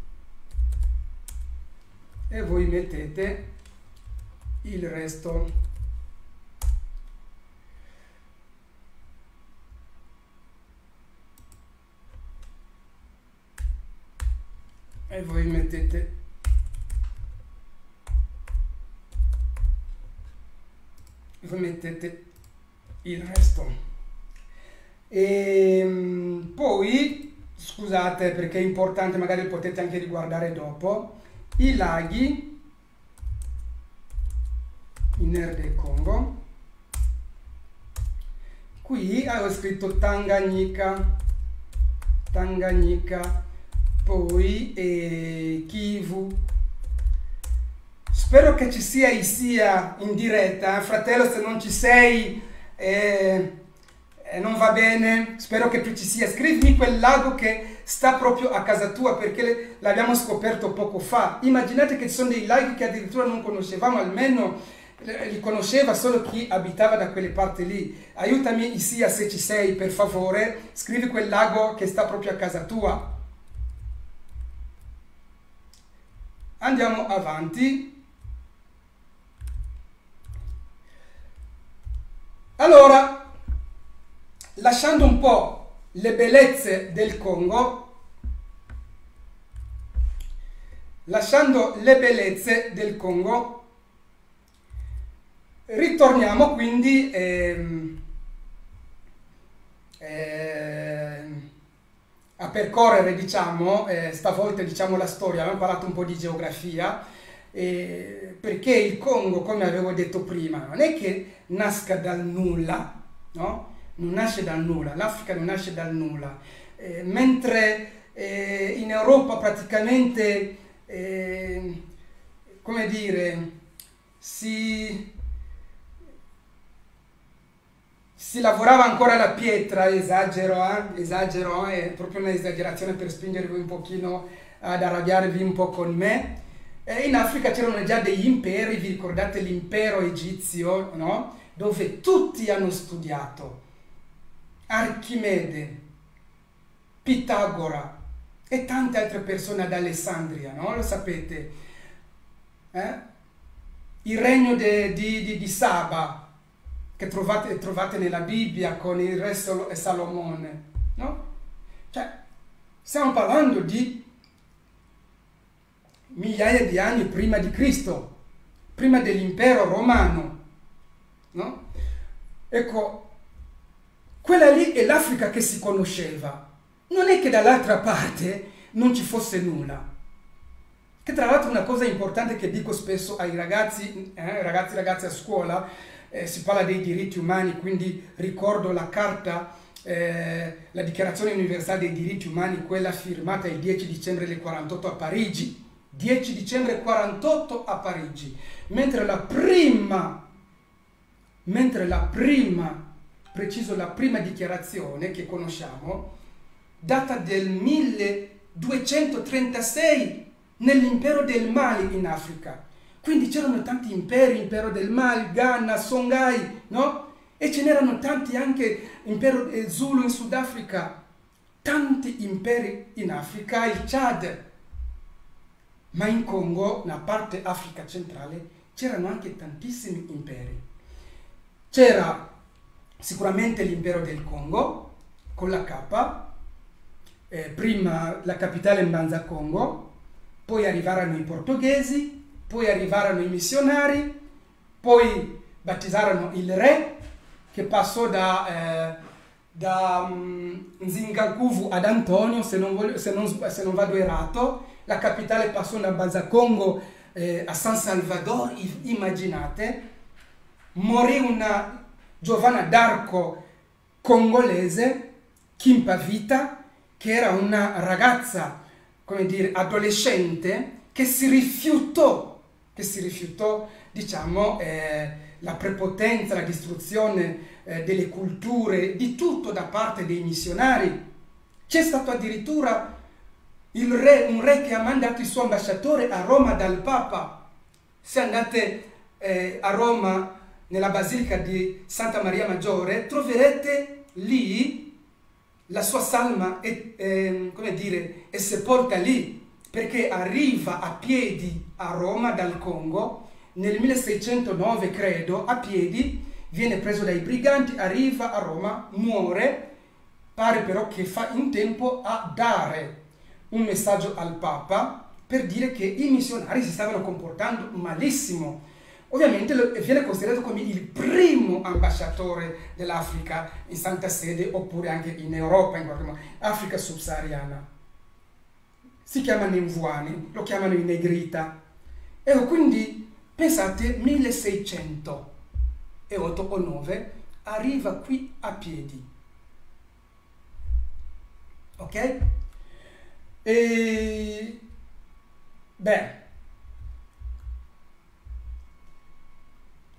A: e voi mettete il resto. E voi mettete voi mettete il resto. E poi scusate perché è importante, magari potete anche riguardare dopo i laghi in R D Congo. Qui avevo scritto Tanganyika, Tanganyika, poi eh, Kivu. spero che ci sia Isia in diretta. Fratello, se non ci sei, eh, eh, non va bene. Spero che tu ci sia. Scrivimi quel lago che sta proprio a casa tua, perché l'abbiamo scoperto poco fa. Immaginate che ci sono dei laghi che addirittura non conoscevamo, almeno li conosceva solo chi abitava da quelle parti lì. Aiutami Isia, se ci sei, per favore. Scrivi quel lago che sta proprio a casa tua. Andiamo avanti. Allora, lasciando un po' le bellezze del Congo, lasciando le bellezze del Congo, ritorniamo quindi ehm, ehm, a percorrere, diciamo, eh, stavolta diciamo la storia. Abbiamo parlato un po' di geografia, eh, perché il Congo, come avevo detto prima, non è che nasca dal nulla, no? Non nasce dal nulla, l'Africa non nasce dal nulla, eh, mentre eh, in Europa praticamente, eh, come dire, si, si lavorava ancora la pietra, esagero, eh? esagero, è proprio un'esagerazione per spingervi un pochino ad arrabbiarvi un po' con me. Eh, in Africa c'erano già degli imperi, vi ricordate l'impero egizio, no? Dove tutti hanno studiato. Archimede, Pitagora e tante altre persone ad Alessandria, no? Lo sapete? Eh? Il regno de, di, di, di Saba, che trovate, trovate nella Bibbia con il re Sol- Salomone, no? Cioè, stiamo parlando di migliaia di anni prima di Cristo, prima dell'impero romano, no? Ecco, quella lì è l'Africa che si conosceva. Non è che dall'altra parte non ci fosse nulla. Che tra l'altro una cosa importante che dico spesso ai ragazzi, eh, ragazzi e ragazze a scuola, eh, si parla dei diritti umani, quindi ricordo la carta, eh, la Dichiarazione Universale dei Diritti Umani, quella firmata il dieci dicembre del quarantotto a Parigi. dieci dicembre quarantotto a Parigi. Mentre la prima, mentre la prima preciso la prima dichiarazione che conosciamo, data del milleduecentotrentasei nell'impero del Mali in Africa. Quindi c'erano tanti imperi, impero del Mali, Ghana, Songhai, no? E ce n'erano tanti anche, impero Zulu in Sudafrica, tanti imperi in Africa, il Chad. Ma in Congo, nella parte Africa centrale, c'erano anche tantissimi imperi. C'era sicuramente l'impero del Congo, con la K, eh, prima la capitale Mbanza Congo, poi arrivarono i portoghesi, poi arrivarono i missionari, poi battezzarono il re, che passò da, eh, da um, Nzingakuvu ad Antonio, se non, voglio, se, non, se non vado errato. La capitale passò da Mbanza Congo eh, a San Salvador, immaginate. Morì una Giovanna d'Arco congolese, Kimpa Vita, che era una ragazza, come dire, adolescente, che si rifiutò, che si rifiutò, diciamo, eh, la prepotenza, la distruzione eh, delle culture, di tutto da parte dei missionari. C'è stato addirittura il re, un re che ha mandato il suo ambasciatore a Roma dal Papa. Se andate eh, a Roma, nella Basilica di Santa Maria Maggiore, troverete lì la sua salma, è, eh, come dire, è sepolta lì, perché arriva a piedi a Roma dal Congo, nel milleseicentonove credo, a piedi, viene preso dai briganti, arriva a Roma, muore, pare però che fa in tempo a dare un messaggio al Papa per dire che i missionari si stavano comportando malissimo. Ovviamente viene considerato come il primo ambasciatore dell'Africa in Santa Sede, oppure anche in Europa, in qualche modo, Africa subsahariana. Si chiama Nemvuani, lo chiamano i Negrita. E quindi, pensate, milleseicentotto o nove, arriva qui a piedi. Ok? E... Beh...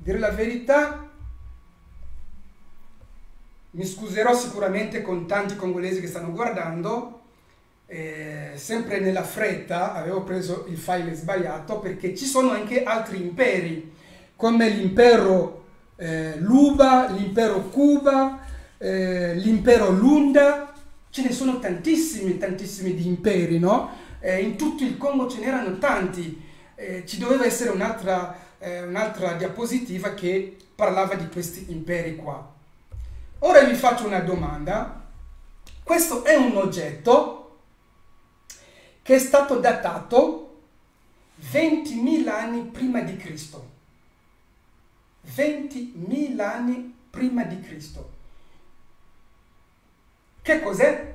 A: dire la verità, mi scuserò sicuramente con tanti congolesi che stanno guardando, eh, sempre nella fretta avevo preso il file sbagliato, perché ci sono anche altri imperi, come l'impero eh, Luba, l'impero Cuba, eh, l'impero Lunda, ce ne sono tantissimi, tantissimi di imperi, no? Eh, in tutto il Congo ce n'erano tanti, eh, ci doveva essere un'altra eh, un'altra diapositiva che parlava di questi imperi qua. Ora vi faccio una domanda. Questo è un oggetto che è stato datato ventimila anni prima di Cristo. ventimila anni prima di Cristo. Che cos'è?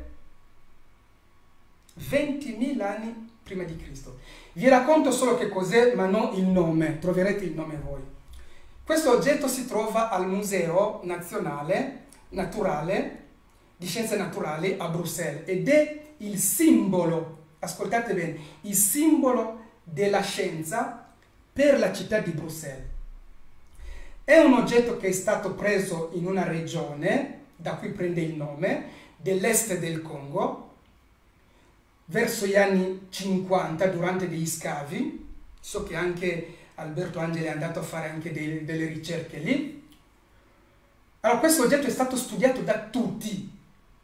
A: ventimila anni prima di Cristo. Vi racconto solo che cos'è, ma non il nome, troverete il nome voi. Questo oggetto si trova al Museo Nazionale Naturale di Scienze Naturali a Bruxelles ed è il simbolo, ascoltate bene, il simbolo della scienza per la città di Bruxelles. È un oggetto che è stato preso in una regione, da cui prende il nome, dell'est del Congo, verso gli anni cinquanta, durante degli scavi. So che anche Alberto Angeli è andato a fare anche dei, delle ricerche lì. Allora, questo oggetto è stato studiato da tutti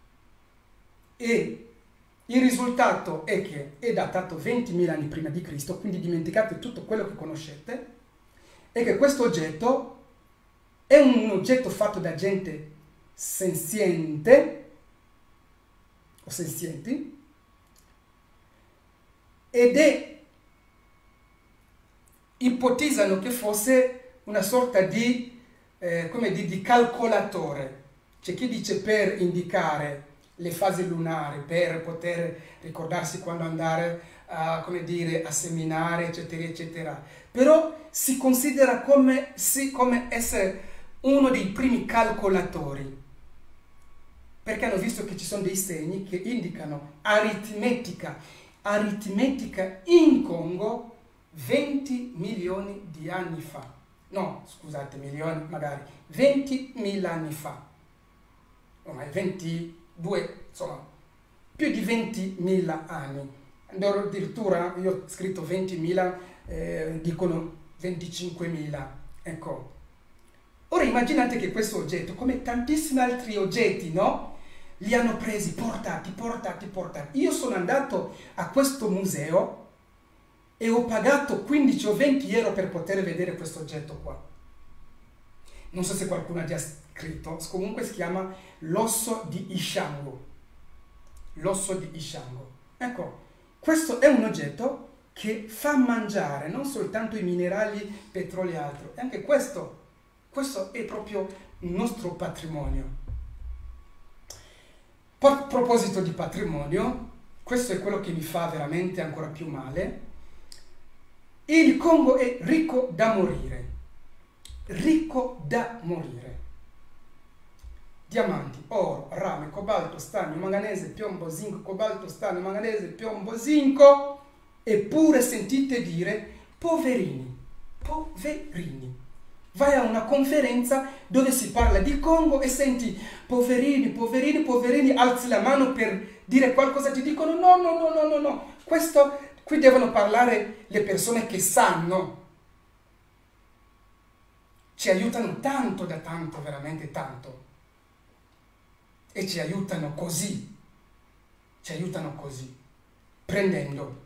A: e il risultato è che è datato ventimila anni prima di Cristo, quindi dimenticate tutto quello che conoscete, e che questo oggetto è un oggetto fatto da gente senziente o senzienti, ed è, ipotizzano che fosse una sorta di, eh, come dire, di calcolatore. C'è chi dice per indicare le fasi lunari, per poter ricordarsi quando andare a, come dire, a seminare, eccetera, eccetera. Però si considera come, sì, come essere uno dei primi calcolatori, perché hanno visto che ci sono dei segni che indicano aritmetica. aritmetica in Congo venti milioni di anni fa. No, scusate, milioni magari, ventimila anni fa. Ormai ventidue, insomma, più di ventimila anni. Addirittura io ho scritto ventimila, eh, dicono venticinquemila. Ecco. Ora immaginate che questo oggetto, come tantissimi altri oggetti, no? Li hanno presi, portati, portati, portati. Io sono andato a questo museo e ho pagato quindici o venti euro per poter vedere questo oggetto qua. Non so se qualcuno ha già scritto, comunque si chiama l'osso di Ishango. L'osso di Ishango. Ecco, questo è un oggetto che fa mangiare non soltanto i minerali, petrolio e altro, e anche questo, questo è proprio il nostro patrimonio. A proposito di patrimonio, questo è quello che mi fa veramente ancora più male. Il Congo è ricco da morire, ricco da morire. Diamanti, oro, rame, cobalto, stagno, manganese, piombo, zinco, cobalto, stagno, manganese, piombo, zinco, eppure sentite dire poverini, poverini. Vai a una conferenza dove si parla di Congo e senti poverini, poverini, poverini, alzi la mano per dire qualcosa, ti dicono no, no, no, no, no, no. Questo, qui devono parlare le persone che sanno. Ci aiutano tanto da tanto, veramente tanto. E ci aiutano così, ci aiutano così, prendendo.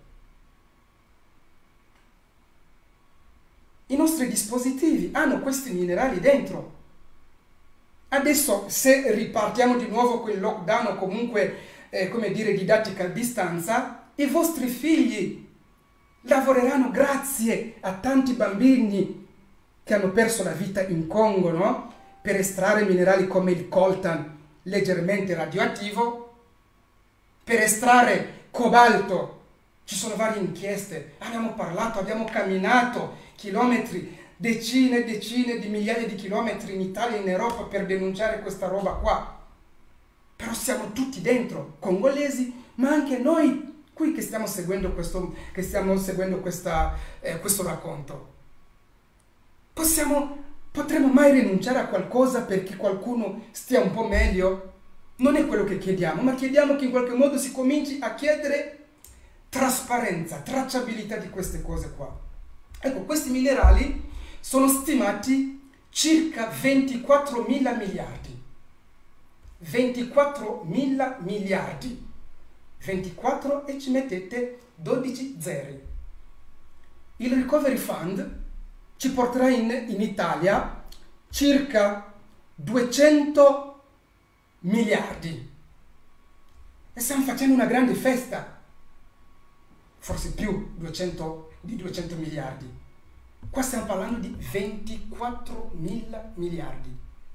A: I nostri dispositivi hanno questi minerali dentro. Adesso, se ripartiamo di nuovo con il lockdown o comunque, eh, come dire, didattica a distanza, i vostri figli lavoreranno grazie a tanti bambini che hanno perso la vita in Congo, no? Per estrarre minerali come il coltan, leggermente radioattivo, per estrarre cobalto. Ci sono varie inchieste, abbiamo parlato, abbiamo camminato chilometri, decine e decine di migliaia di chilometri in Italia e in Europa per denunciare questa roba qua. Però siamo tutti dentro, congolesi, ma anche noi qui che stiamo seguendo questo, che stiamo seguendo questa, eh, questo racconto. Possiamo Potremmo mai rinunciare a qualcosa perché qualcuno stia un po' meglio? Non è quello che chiediamo, ma chiediamo che in qualche modo si cominci a chiedere trasparenza, tracciabilità di queste cose qua. Ecco, questi minerali sono stimati circa ventiquattromila miliardi. ventiquattromila miliardi. ventiquattro e ci mettete dodici zeri. Il Recovery Fund ci porterà in, in Italia circa duecento miliardi. E stiamo facendo una grande festa. Forse più duecento, di duecento miliardi. Qua stiamo parlando di ventiquattromila miliardi.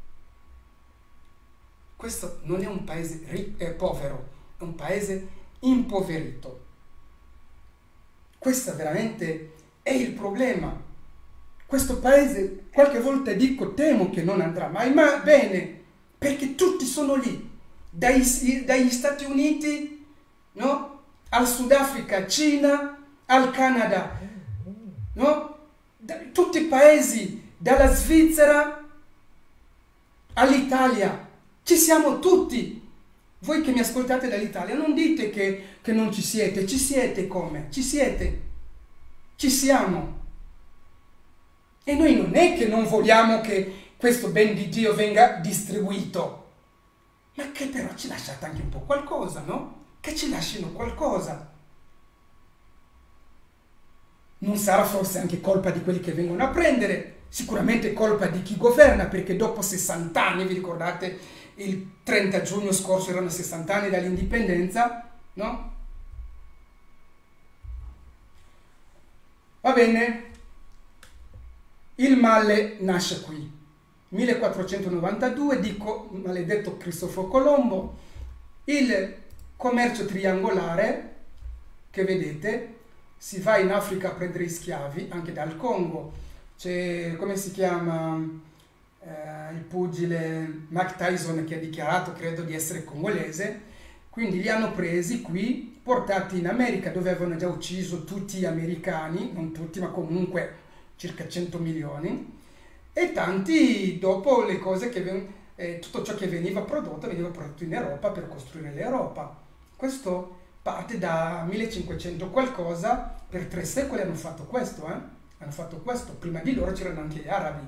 A: Questo non è un paese ricco, è povero, è un paese impoverito. Questo veramente è il problema. Questo paese, qualche volta dico, temo che non andrà mai, ma bene, perché tutti sono lì, dai, dagli Stati Uniti, no? Al Sudafrica, Cina, al Canada, no? Da, tutti i paesi, dalla Svizzera all'Italia, ci siamo tutti. Voi che mi ascoltate dall'Italia, non dite che, che non ci siete, ci siete come? Ci siete, ci siamo. E noi non è che non vogliamo che questo ben di Dio venga distribuito, ma che però ci lasciate anche un po' qualcosa, no? Che ci lasciano qualcosa. Non sarà forse anche colpa di quelli che vengono a prendere, sicuramente colpa di chi governa, perché dopo sessanta anni, vi ricordate, il trenta giugno scorso erano sessanta anni dall'indipendenza, no? Va bene, il male nasce qui. millequattrocentonovantadue, dico, maledetto Cristoforo Colombo, il commercio triangolare che vedete, si va in Africa a prendere i schiavi, anche dal Congo. C'è, come si chiama, eh, il pugile Mike Tyson, che ha dichiarato, credo, di essere congolese. Quindi li hanno presi qui, portati in America, dove avevano già ucciso tutti gli americani, non tutti, ma comunque circa cento milioni. E tanti, dopo le cose che eh, tutto ciò che veniva prodotto, veniva prodotto in Europa per costruire l'Europa. Questo parte da millecinquecento qualcosa, per tre secoli hanno fatto questo, eh? Hanno fatto questo, prima di loro c'erano anche gli arabi.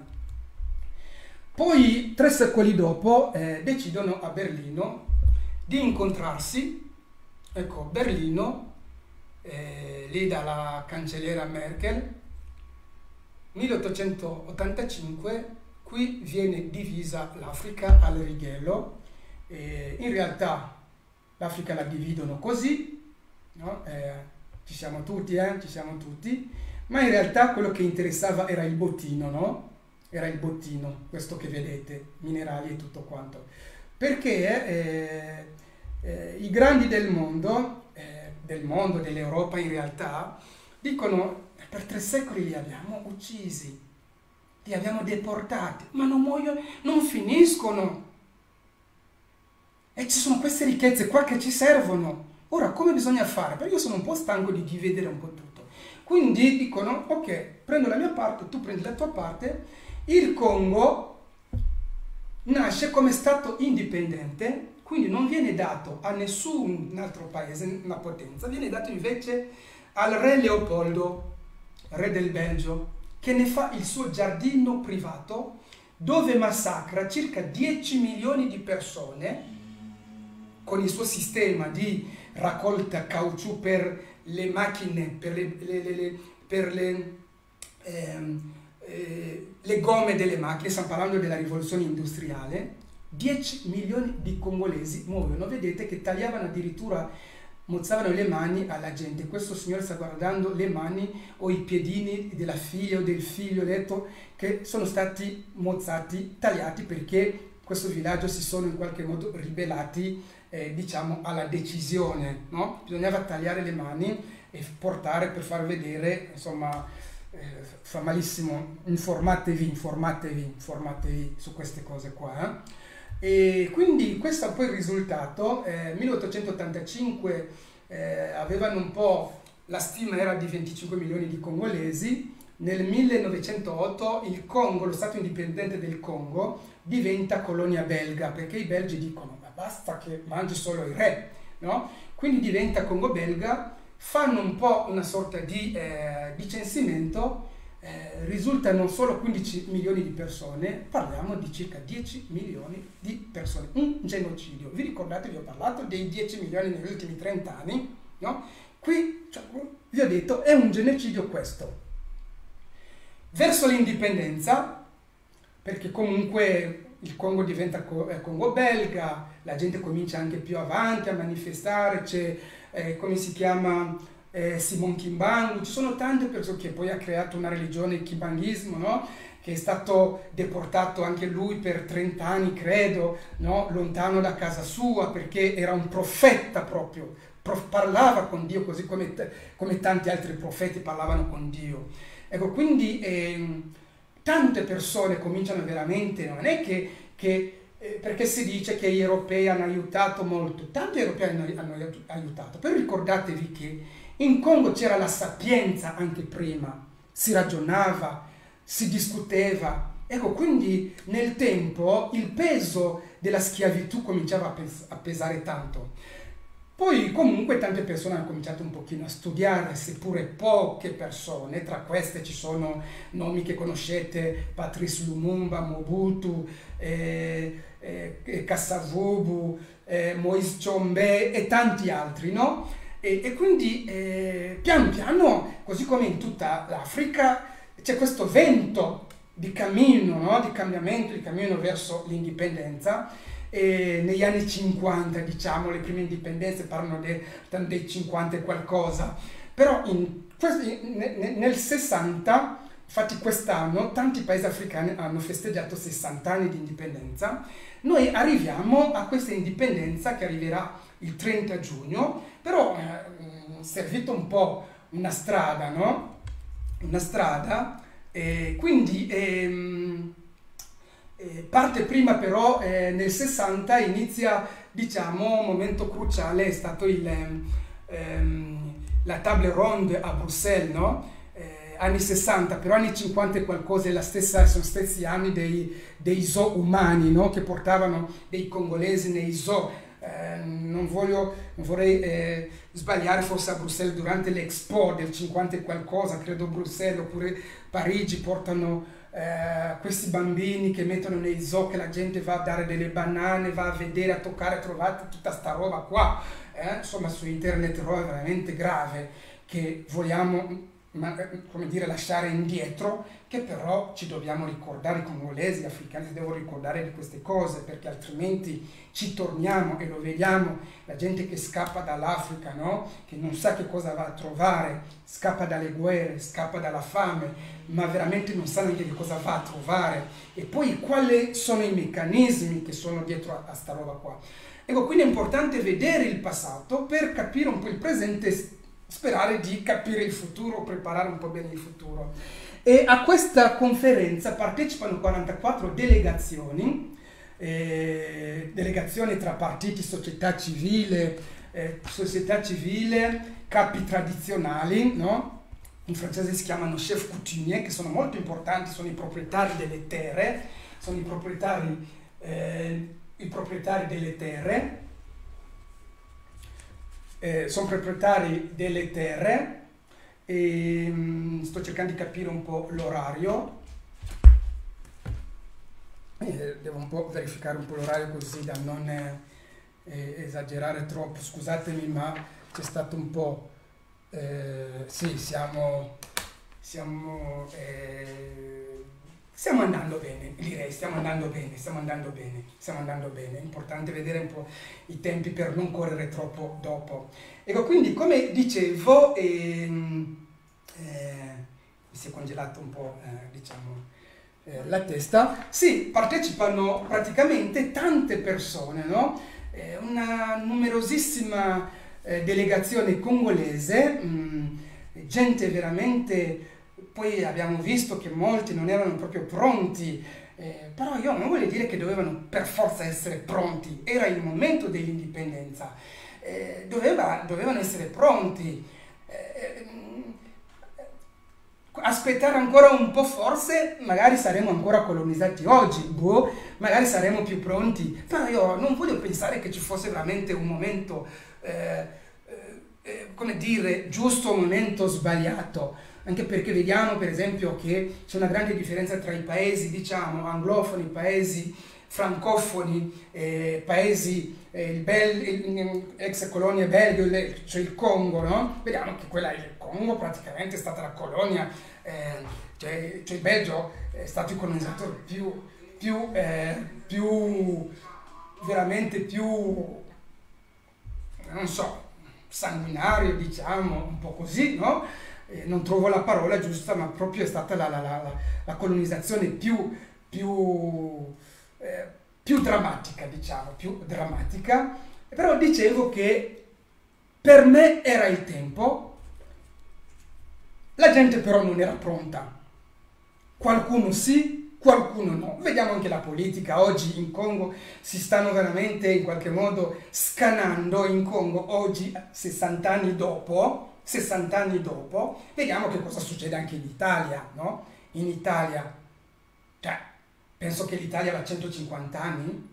A: Poi, tre secoli dopo, eh, decidono a Berlino di incontrarsi, ecco, Berlino, eh, lì dalla cancelliera Merkel, milleottocentottantacinque, qui viene divisa l'Africa al righello. Eh, in realtà l'Africa la dividono così, no? eh, ci siamo tutti, eh? ci siamo tutti, ma in realtà quello che interessava era il bottino, no? Era il bottino, questo che vedete, minerali e tutto quanto. Perché eh, eh, i grandi del mondo, eh, del mondo, dell'Europa in realtà, dicono: per tre secoli li abbiamo uccisi, li abbiamo deportati, ma non muoiono, non finiscono. E ci sono queste ricchezze qua che ci servono. Ora, come bisogna fare? Perché io sono un po' stanco di dividere un po' tutto. Quindi dicono: ok, prendo la mia parte, tu prendi la tua parte. Il Congo nasce come stato indipendente, quindi non viene dato a nessun altro paese, una potenza, viene dato invece al re Leopoldo, re del Belgio, che ne fa il suo giardino privato, dove massacra circa dieci milioni di persone con il suo sistema di raccolta caucciù per le macchine, per le, le, le, le, per le, ehm, eh, le gomme delle macchine. Stiamo parlando della rivoluzione industriale. dieci milioni di congolesi muoiono. Vedete che tagliavano addirittura, mozzavano le mani alla gente. Questo signore sta guardando le mani o i piedini della figlia o del figlio detto, che sono stati mozzati, tagliati, perché questo villaggio si sono in qualche modo ribellati, eh, diciamo, alla decisione, no? Bisognava tagliare le mani e portare per far vedere, insomma, eh, fa malissimo. Informatevi, informatevi, informatevi su queste cose qua. Eh? E quindi questo è poi il risultato. eh, milleottocentottantacinque eh, avevano un po', la stima era di venticinque milioni di congolesi, nel millenovecentootto il Congo, lo Stato indipendente del Congo, diventa colonia belga, perché i belgi dicono ma basta che mangi solo il re, no? Quindi diventa Congo belga, fanno un po' una sorta di, eh, di censimento, eh, risultano solo quindici milioni di persone, parliamo di circa dieci milioni di persone, un genocidio. Vi ricordate, vi ho parlato dei dieci milioni negli ultimi trenta anni, no? Qui, cioè, vi ho detto, è un genocidio questo. Verso l'indipendenza, perché comunque il Congo diventa Congo belga, la gente comincia anche più avanti a manifestare, c'è, eh, come si chiama, eh, Simon Kimbangu, ci sono tante persone che poi ha creato una religione, il kimbanguismo, no? Che è stato deportato anche lui per trenta anni, credo, no? Lontano da casa sua, perché era un profeta proprio, prof, parlava con Dio, così come, come tanti altri profeti parlavano con Dio. Ecco, quindi eh, tante persone cominciano veramente, non è che, che eh, perché si dice che gli europei hanno aiutato molto, tanti europei hanno, hanno aiutato, però ricordatevi che in Congo c'era la sapienza anche prima, si ragionava, si discuteva, ecco, quindi nel tempo il peso della schiavitù cominciava a, pes a pesare tanto. Poi comunque tante persone hanno cominciato un pochino a studiare, seppure poche persone, tra queste ci sono nomi che conoscete, Patrice Lumumba, Mobutu, eh, eh, Kasavubu, eh, Moïse Tshombe e tanti altri, no? E, e quindi eh, piano piano, così come in tutta l'Africa, c'è questo vento di cammino, no? Di cambiamento, di cammino verso l'indipendenza. E negli anni cinquanta, diciamo, le prime indipendenze parlano dei, dei cinquanta e qualcosa, però in, nel sessanta, infatti quest'anno, tanti paesi africani hanno festeggiato sessanta anni di indipendenza, noi arriviamo a questa indipendenza che arriverà il trenta giugno, però è servito un po' una strada, no? Una strada, e quindi... Ehm, Eh, parte prima però eh, nel sessanta inizia, diciamo, un momento cruciale, è stato il, ehm, la table ronde a Bruxelles, no? Eh, anni sessanta, però anni cinquanta e qualcosa, è la stessa, sono stessi anni dei, dei zoo umani, no? Che portavano dei congolesi nei zoo. Eh, non, voglio, non vorrei eh, sbagliare, forse a Bruxelles durante l'Expo del cinquanta e qualcosa, credo Bruxelles oppure Parigi, portano Eh, questi bambini che mettono nei zoo, che la gente va a dare delle banane, va a vedere, a toccare, trovate tutta sta roba qua, eh? Insomma, su internet roba veramente grave che vogliamo, ma, come dire, lasciare indietro, che però ci dobbiamo ricordare, i congolesi, gli africani si devono ricordare di queste cose, perché altrimenti ci torniamo e lo vediamo, la gente che scappa dall'Africa, no? Che non sa che cosa va a trovare, scappa dalle guerre, scappa dalla fame, ma veramente non sa neanche che cosa va a trovare, e poi quali sono i meccanismi che sono dietro a, a sta roba qua. Ecco, quindi è importante vedere il passato per capire un po' il presente, sperare di capire il futuro, preparare un po' bene il futuro. E a questa conferenza partecipano quarantaquattro delegazioni, eh, delegazioni tra partiti, società civile, eh, società civile, capi tradizionali, no? In francese si chiamano chef coutumier, che sono molto importanti, sono i proprietari delle terre, sono i proprietari, eh, i proprietari delle terre, eh, sono proprietari delle terre, e um, sto cercando di capire un po' l'orario, eh, devo un po' verificare un po' l'orario così da non eh, esagerare troppo, scusatemi, ma c'è stato un po'... Eh, sì, siamo, siamo, eh, stiamo andando bene, direi, stiamo andando bene, stiamo andando bene, stiamo andando bene, è importante vedere un po' i tempi per non correre troppo dopo. Ecco, quindi come dicevo, ehm, eh, mi si è congelato un po', eh, diciamo, eh, la testa, sì, partecipano praticamente tante persone, no? Eh, una numerosissima Eh, delegazione congolese, mh, gente veramente, poi abbiamo visto che molti non erano proprio pronti, eh, però io non voglio dire che dovevano per forza essere pronti, era il momento dell'indipendenza, eh, doveva, dovevano essere pronti. Eh, aspettare ancora un po', forse magari saremo ancora colonizzati oggi, boh, magari saremo più pronti, però io non voglio pensare che ci fosse veramente un momento, eh, eh, come dire, giusto, un momento sbagliato, anche perché vediamo per esempio che c'è una grande differenza tra i paesi, diciamo, anglofoni, paesi francofoni, eh, paesi, eh, il Bel, il, ex colonie belghe, cioè il Congo, no? Vediamo che quella, il Congo praticamente è stata la colonia, eh, cioè, cioè il Belgio è stato il colonizzatore più, più, eh, più, veramente più, non so, sanguinario, diciamo, un po' così, no? Eh, non trovo la parola giusta, ma proprio è stata la, la, la, la colonizzazione più, più Eh, più drammatica, diciamo, più drammatica, però dicevo che per me era il tempo, la gente però non era pronta, qualcuno sì, qualcuno no. Vediamo anche la politica, oggi in Congo si stanno veramente in qualche modo scanando, in Congo oggi, sessanta anni dopo, sessanta anni dopo, vediamo che cosa succede anche in Italia, no? In Italia, cioè, penso che l'Italia va a centocinquanta anni,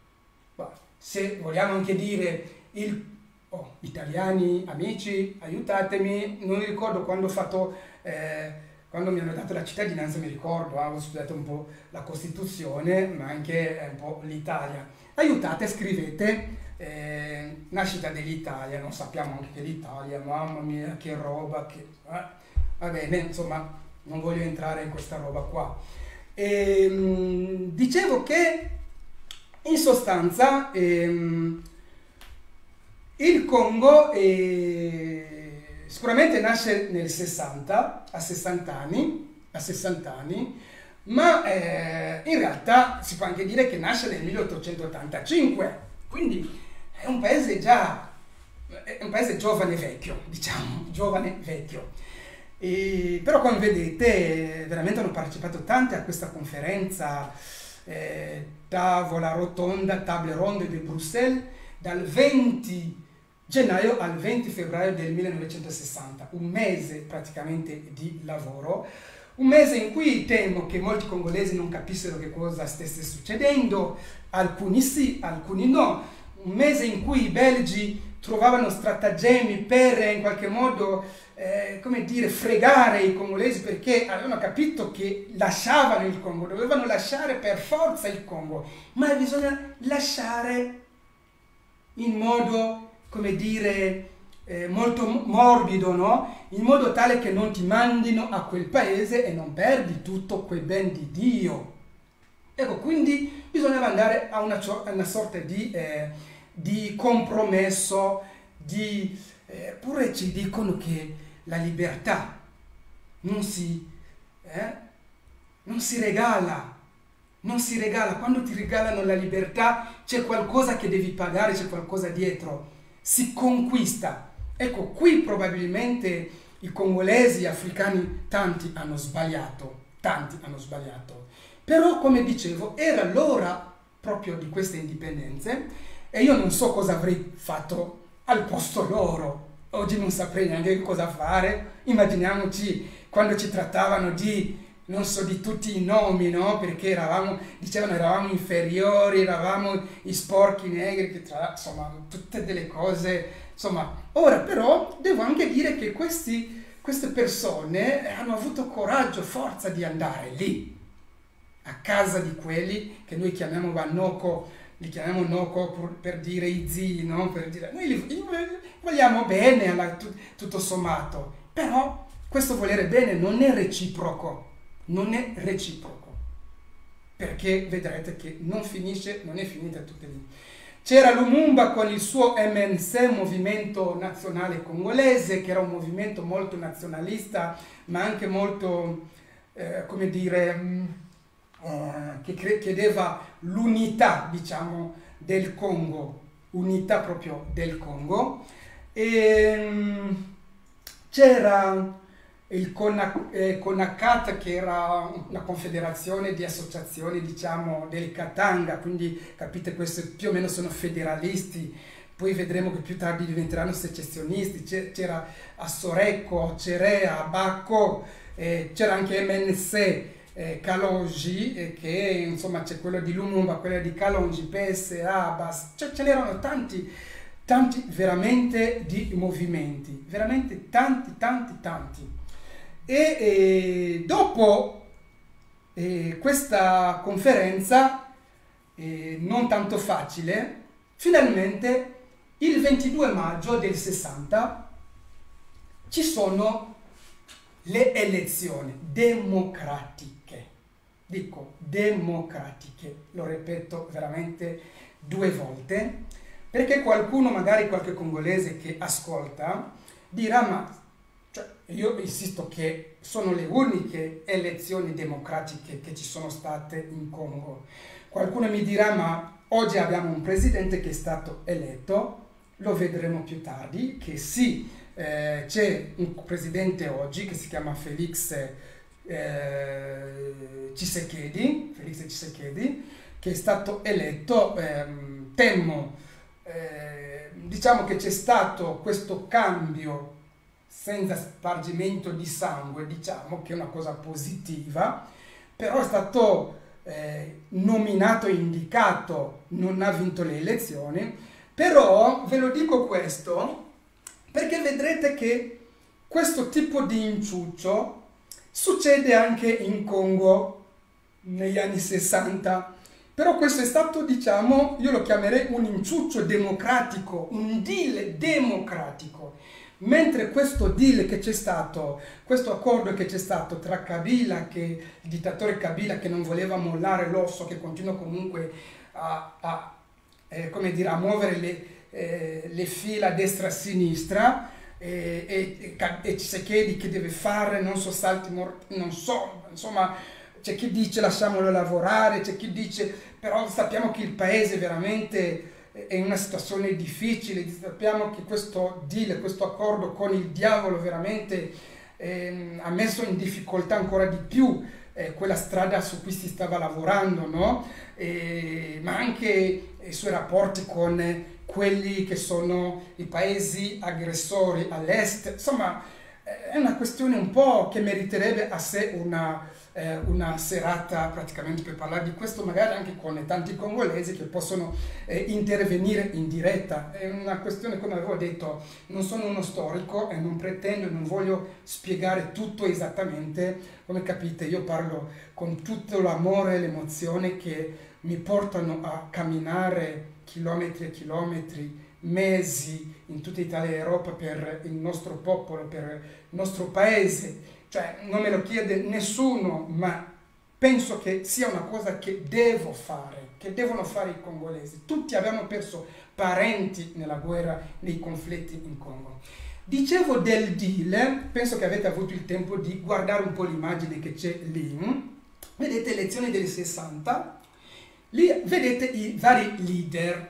A: se vogliamo anche dire, il, oh, italiani, amici, aiutatemi, non mi ricordo quando ho fatto, eh, quando mi hanno dato la cittadinanza, mi ricordo, eh, ho studiato un po' la Costituzione, ma anche un po' l'Italia. Aiutate, scrivete, eh, nascita dell'Italia, non sappiamo anche che l'Italia, mamma mia, che roba, che... Eh, va bene, insomma, non voglio entrare in questa roba qua. E, mh, dicevo che in sostanza ehm, il Congo eh, sicuramente nasce nel sessanta, a sessanta anni, a sessanta anni, ma eh, in realtà si può anche dire che nasce nel milleottocentottantacinque, quindi è un paese già, è un paese giovane vecchio, diciamo, giovane vecchio. E, però come vedete veramente hanno partecipato tanti a questa conferenza, eh, tavola rotonda, table ronde di Bruxelles, dal venti gennaio al venti febbraio del millenovecentosessanta, un mese praticamente di lavoro, un mese in cui temo che molti congolesi non capissero che cosa stesse succedendo, alcuni sì, alcuni no, un mese in cui i belgi trovavano stratagemmi per in qualche modo, eh, come dire, fregare i congolesi, perché avevano capito che lasciavano il Congo, dovevano lasciare per forza il Congo, ma bisogna lasciare in modo, come dire, eh, molto morbido, no? In modo tale che non ti mandino a quel paese e non perdi tutto quel ben di Dio. Ecco, quindi bisognava andare a una, a una sorta di... Eh, di compromesso, di, eh, pure ci dicono che la libertà non si, eh, non si regala, non si regala, quando ti regalano la libertà c'è qualcosa che devi pagare, c'è qualcosa dietro, si conquista. Ecco, qui probabilmente i congolesi, gli africani, tanti hanno sbagliato, tanti hanno sbagliato, però come dicevo era l'ora proprio di queste indipendenze. E io non so cosa avrei fatto al posto loro. Oggi non saprei neanche cosa fare. Immaginiamoci quando ci trattavano di, non so, di tutti i nomi, no? Perché eravamo, dicevano eravamo inferiori, eravamo i sporchi negri, che tra, insomma, tutte delle cose. Insomma, ora però devo anche dire che questi, queste persone hanno avuto coraggio, forza di andare lì, a casa di quelli che noi chiamiamo Banoko, li chiamiamo Noko per dire i zii, no? Per dire, noi li, li vogliamo bene alla, tutto sommato, però questo volere bene non è reciproco, non è reciproco, perché vedrete che non finisce, non è finita tutte lì. C'era Lumumba con il suo M N C, Movimento Nazionale Congolese, che era un movimento molto nazionalista, ma anche molto, eh, come dire, che chiedeva l'unità, diciamo, del Congo, unità proprio del Congo. E c'era il CONACAT, che era una confederazione di associazioni, diciamo, del Katanga, quindi capite, questi più o meno sono federalisti, poi vedremo che più tardi diventeranno secessionisti. C'era a Sorecco, a Cerea, a Bacco, eh, c'era anche M N C eh, Kalonji, eh, che insomma c'è quello di Lumumba, quello di Kalonji, P S A, Bas, cioè ce n'erano tanti, tanti veramente di movimenti, veramente tanti, tanti, tanti. E, e dopo eh, questa conferenza, eh, non tanto facile, finalmente il ventidue maggio del sessanta ci sono le elezioni democratiche. Dico democratiche, lo ripeto veramente due volte, perché qualcuno, magari qualche congolese che ascolta, dirà ma cioè, io insisto che sono le uniche elezioni democratiche che ci sono state in Congo. Qualcuno mi dirà ma oggi abbiamo un presidente che è stato eletto, lo vedremo più tardi, che sì, eh, c'è un presidente oggi che si chiama Felix eh, Tshisekedi, Felix Tshisekedi, che è stato eletto. ehm, temo, eh, diciamo che c'è stato questo cambio senza spargimento di sangue, diciamo che è una cosa positiva, però è stato eh, nominato e indicato, non ha vinto le elezioni. Però ve lo dico questo perché vedrete che questo tipo di inciuccio succede anche in Congo negli anni sessanta, però questo è stato, diciamo, io lo chiamerei un inciuccio democratico, un deal democratico, mentre questo deal che c'è stato, questo accordo che c'è stato tra Kabila, che il dittatore Kabila che non voleva mollare l'osso, che continua comunque a, a Eh, come dire, a muovere le, eh, le fila a destra e a sinistra, eh, e, e Tshisekedi che deve fare, non so, salti morti, non so, insomma, c'è chi dice lasciamolo lavorare, c'è chi dice, però sappiamo che il paese veramente è in una situazione difficile, sappiamo che questo deal, questo accordo con il diavolo veramente eh, ha messo in difficoltà ancora di più eh, quella strada su cui si stava lavorando, no? Eh, ma anche i suoi rapporti con quelli che sono i paesi aggressori all'est. Insomma, è una questione un po' che meriterebbe a sé una, eh, una serata praticamente per parlare di questo, magari anche con tanti congolesi che possono eh, intervenire in diretta. È una questione, come avevo detto, non sono uno storico e non pretendo, non voglio spiegare tutto esattamente. Come capite, io parlo con tutto l'amore e l'emozione che mi portano a camminare chilometri e chilometri, mesi in tutta Italia e Europa per il nostro popolo, per il nostro paese. Cioè, non me lo chiede nessuno, ma penso che sia una cosa che devo fare, che devono fare i congolesi. Tutti abbiamo perso parenti nella guerra, nei conflitti in Congo. Dicevo del deal, penso che avete avuto il tempo di guardare un po' l'immagine che c'è lì. Vedete elezioni del sessanta, lì vedete i vari leader,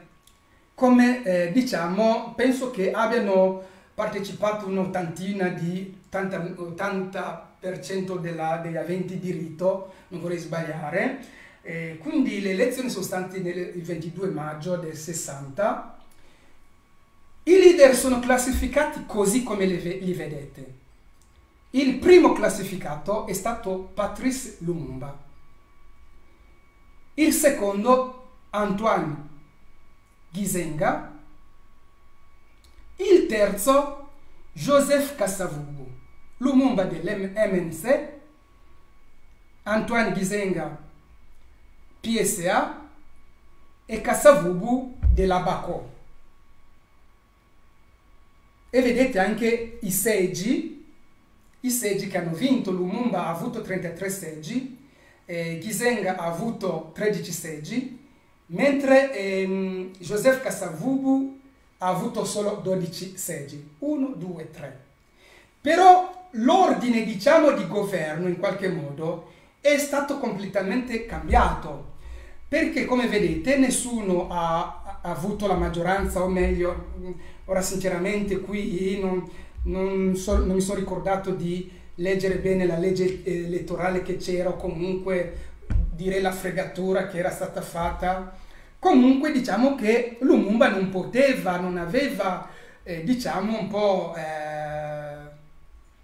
A: come eh, diciamo, penso che abbiano partecipato un'ottantina di ottanta per cento della, degli aventi diritto, non vorrei sbagliare. Eh, quindi le elezioni sono state nel, il ventidue maggio del sessanta. I leader sono classificati così come li, li vedete. Il primo classificato è stato Patrice Lumumba. Il secondo, Antoine Gizenga. Il terzo, Joseph Kasavubu. Lumumba dell'M N C, Antoine Gizenga P S A e Kasavubu della Bako. E vedete anche i seggi, i seggi che hanno vinto. Lumumba ha avuto trentatré seggi, eh, Gizenga ha avuto tredici seggi, mentre ehm, Joseph Kasavubu ha avuto solo dodici seggi, uno, due, tre. Però l'ordine, diciamo, di governo in qualche modo è stato completamente cambiato, perché come vedete nessuno ha, ha avuto la maggioranza, o meglio, ora sinceramente qui non, non, so, non mi sono ricordato di leggere bene la legge elettorale che c'era, o comunque direi la fregatura che era stata fatta. Comunque diciamo che Lumumba non poteva, non aveva, eh, diciamo un po', eh,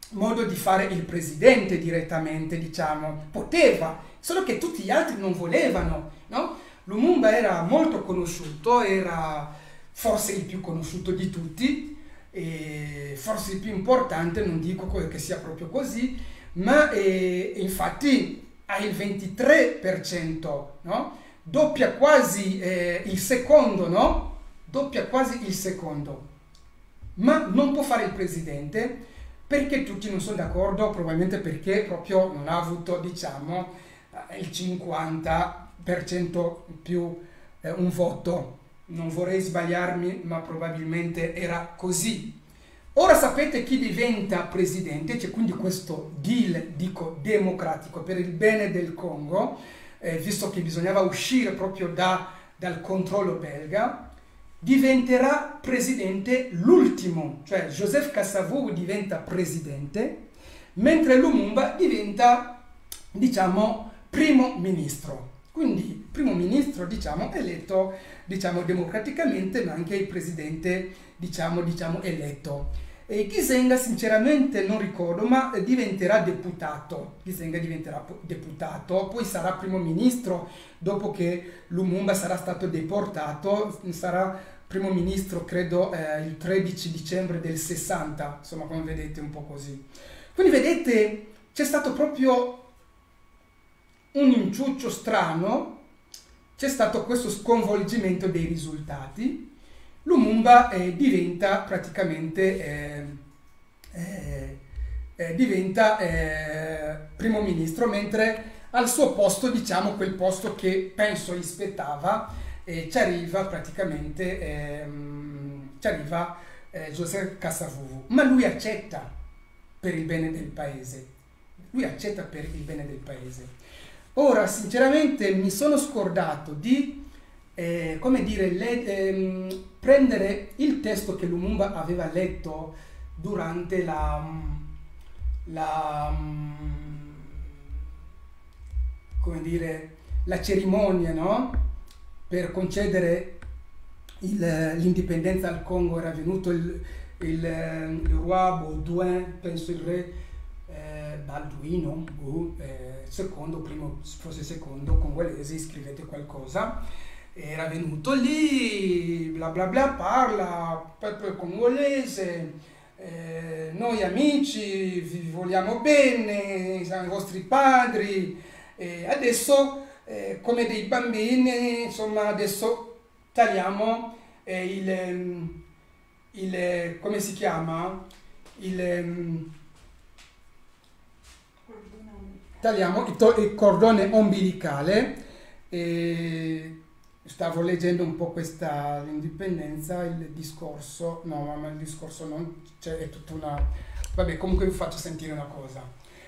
A: modo di fare il presidente direttamente, diciamo, poteva, solo che tutti gli altri non volevano, no? Lumumba era molto conosciuto, era forse il più conosciuto di tutti, e forse il più importante, non dico che sia proprio così, ma eh, infatti ha il ventitré per cento, no? Doppia quasi eh, il secondo, no? Doppia quasi il secondo, ma non può fare il presidente perché tutti non sono d'accordo, probabilmente perché proprio non ha avuto, diciamo, il cinquanta per cento più eh, un voto. Non vorrei sbagliarmi, ma probabilmente era così. Ora sapete chi diventa presidente, c'è quindi questo deal, dico, democratico per il bene del Congo, eh, visto che bisognava uscire proprio da, dal controllo belga. Diventerà presidente l'ultimo, cioè Joseph Kasavubu diventa presidente, mentre Lumumba diventa, diciamo, primo ministro. Quindi primo ministro, diciamo, eletto, diciamo, democraticamente, ma anche il presidente, diciamo, diciamo eletto. E Kizenga sinceramente non ricordo, ma diventerà deputato. Kizenga diventerà deputato, poi sarà primo ministro dopo che Lumumba sarà stato deportato, sarà primo ministro credo eh, il tredici dicembre del sessanta, insomma, come vedete un po' così. Quindi vedete, c'è stato proprio un inciuccio strano, c'è stato questo sconvolgimento dei risultati. Lumumba eh, diventa praticamente eh, eh, eh, diventa eh, primo ministro, mentre al suo posto, diciamo, quel posto che penso gli spettava, eh, ci arriva praticamente eh, ci arriva eh, Joseph Kasavubu, ma lui accetta per il bene del paese, lui accetta per il bene del paese. Ora, sinceramente, mi sono scordato di Eh, come dire, le, ehm, prendere il testo che Lumumba aveva letto durante la, la, come dire, la cerimonia, no? Per concedere l'indipendenza al Congo. Era venuto il, il, il roi Baudouin, penso il re eh, Balduino, eh, secondo, primo, forse secondo, congolesi, scrivete qualcosa. Era venuto lì, bla bla bla, parla, popolo congolese, eh, noi amici, vi vogliamo bene, siamo i vostri padri, eh, adesso eh, come dei bambini, insomma, adesso tagliamo eh, il, il, come si chiama? Il, tagliamo il, to- il cordone ombelicale. E stavo leggendo un po' questa l'indipendenza, il discorso, no, ma il discorso non, cioè è tutta una, vabbè, comunque vi faccio sentire una cosa.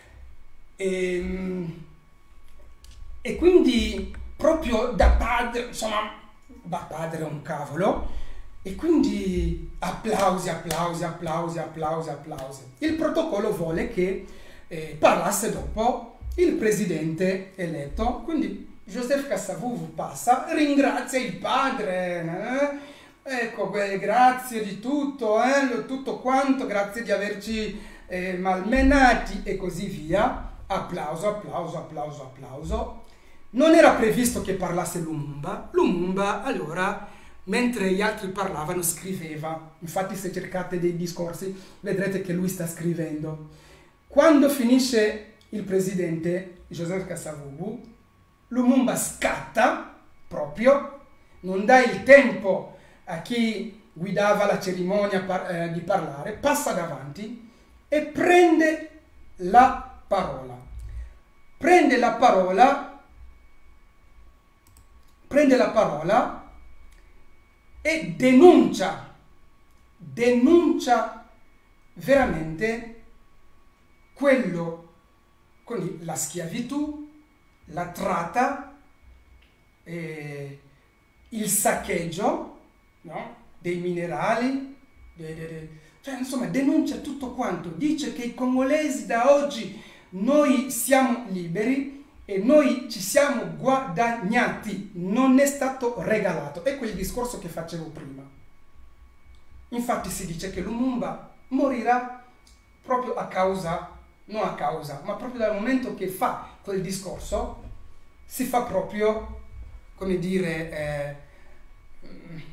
A: E, e quindi proprio da padre, insomma, da padre è un cavolo, e quindi applausi, applausi, applausi, applausi, applausi. Il protocollo vuole che eh, parlasse dopo il presidente eletto, quindi Joseph Kasavubu passa, ringrazia il padre, eh? Ecco, beh, grazie di tutto, eh? Tutto quanto, grazie di averci eh, malmenati e così via. Applauso, applauso, applauso, applauso. Non era previsto che parlasse Lumumba. Lumumba, allora, mentre gli altri parlavano, scriveva. Infatti, se cercate dei discorsi, vedrete che lui sta scrivendo. Quando finisce il presidente, Joseph Kasavubu, Lumumba scatta proprio, non dà il tempo a chi guidava la cerimonia par- eh, di parlare, passa davanti e prende la parola. Prende la parola, prende la parola e denuncia, denuncia veramente quello, quindi la schiavitù, la tratta, eh, il saccheggio, no? Dei minerali, de, de, de, cioè insomma denuncia tutto quanto, dice che i congolesi da oggi noi siamo liberi e noi ci siamo guadagnati, non è stato regalato. Ecco il discorso che facevo prima. Infatti si dice che Lumumba morirà proprio a causa, non a causa, ma proprio dal momento che fa quel discorso, si fa proprio, come dire, eh,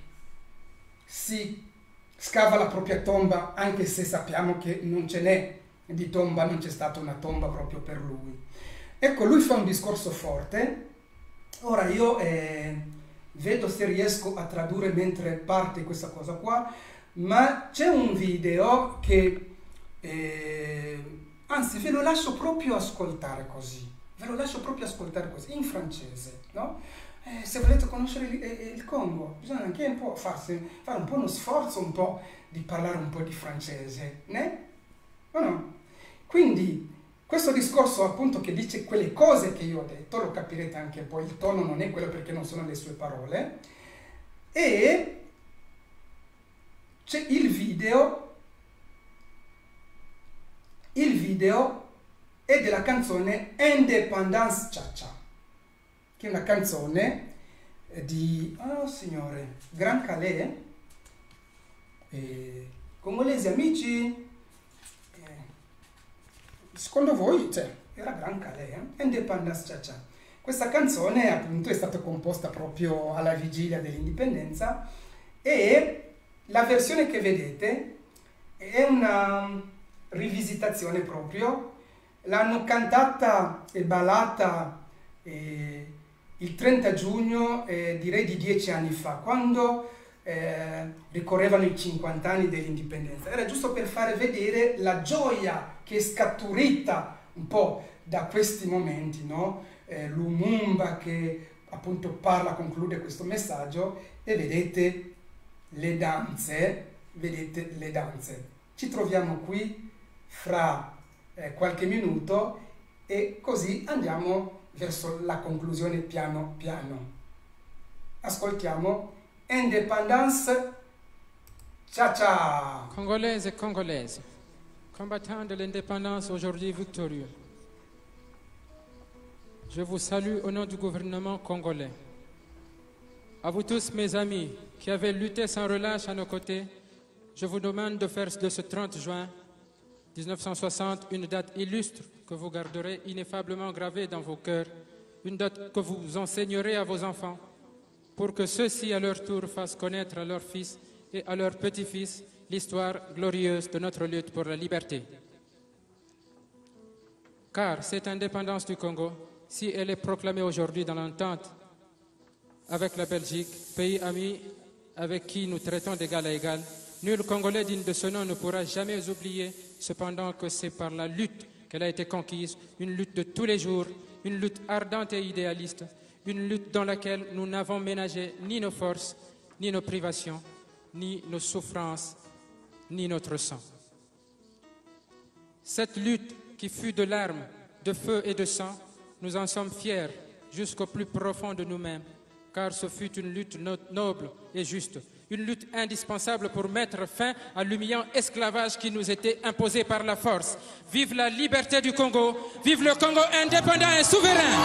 A: si scava la propria tomba, anche se sappiamo che non ce n'è di tomba, non c'è stata una tomba proprio per lui. Ecco, lui fa un discorso forte. Ora io eh, vedo se riesco a tradurre mentre parte questa cosa qua, ma c'è un video che, eh, anzi ve lo lascio proprio ascoltare così, ve lo lascio proprio ascoltare così, in francese, no? Eh, se volete conoscere il, il, il Congo, bisogna anche un po' farsi, fare un po' uno sforzo, un po' di parlare un po' di francese, né? O no? Quindi, questo discorso appunto che dice quelle cose che io ho detto, lo capirete anche poi, il tono non è quello perché non sono le sue parole, e c'è il video, il video è della canzone Independence Cha-Cha, che è una canzone di, oh signore, Grand Calais, eh, congolesi amici, secondo voi, cioè, era Grand Calais, eh? Independence Cha-Cha. Questa canzone appunto è stata composta proprio alla vigilia dell'indipendenza e la versione che vedete è una rivisitazione proprio. L'hanno cantata e ballata eh, il trenta giugno, eh, direi di dieci anni fa, quando eh, ricorrevano i cinquanta anni dell'indipendenza. Era giusto per fare vedere la gioia che è scaturita un po' da questi momenti, no? Eh, Lumumba che appunto parla, conclude questo messaggio e vedete le danze, vedete le danze. Ci troviamo qui fra eh, qualche minuto e così andiamo verso la conclusione piano piano. Ascoltiamo Independence Cha-Cha.
B: Congolaises et Congolaises, combattants de l'indépendance aujourd'hui victorieux, je vous salue au nom du gouvernement congolais. À vous tous, mes amis, qui avez lutté sans relâche à nos côtés, je vous demande de faire de ce trente juin mille neuf cent soixante une date illustre que vous garderez ineffablement gravée dans vos cœurs, une date que vous enseignerez à vos enfants, pour que ceux-ci, à leur tour, fassent connaître à leurs fils et à leurs petits-fils l'histoire glorieuse de notre lutte pour la liberté. Car cette indépendance du Congo, si elle est proclamée aujourd'hui dans l'entente avec la Belgique, pays ami avec qui nous traitons d'égal à égal, nul Congolais digne de ce nom ne pourra jamais oublier, cependant que c'est par la lutte qu'elle a été conquise, une lutte de tous les jours, une lutte ardente et idéaliste, une lutte dans laquelle nous n'avons ménagé ni nos forces, ni nos privations, ni nos souffrances, ni notre sang. Cette lutte qui fut de larmes, de feu et de sang, nous en sommes fiers jusqu'au plus profond de nous-mêmes, car ce fut une lutte no- noble et juste, une lutte indispensable pour mettre fin à l'humiliant esclavage qui nous était imposé par la force. Vive la liberté du Congo, vive le Congo indépendant et souverain!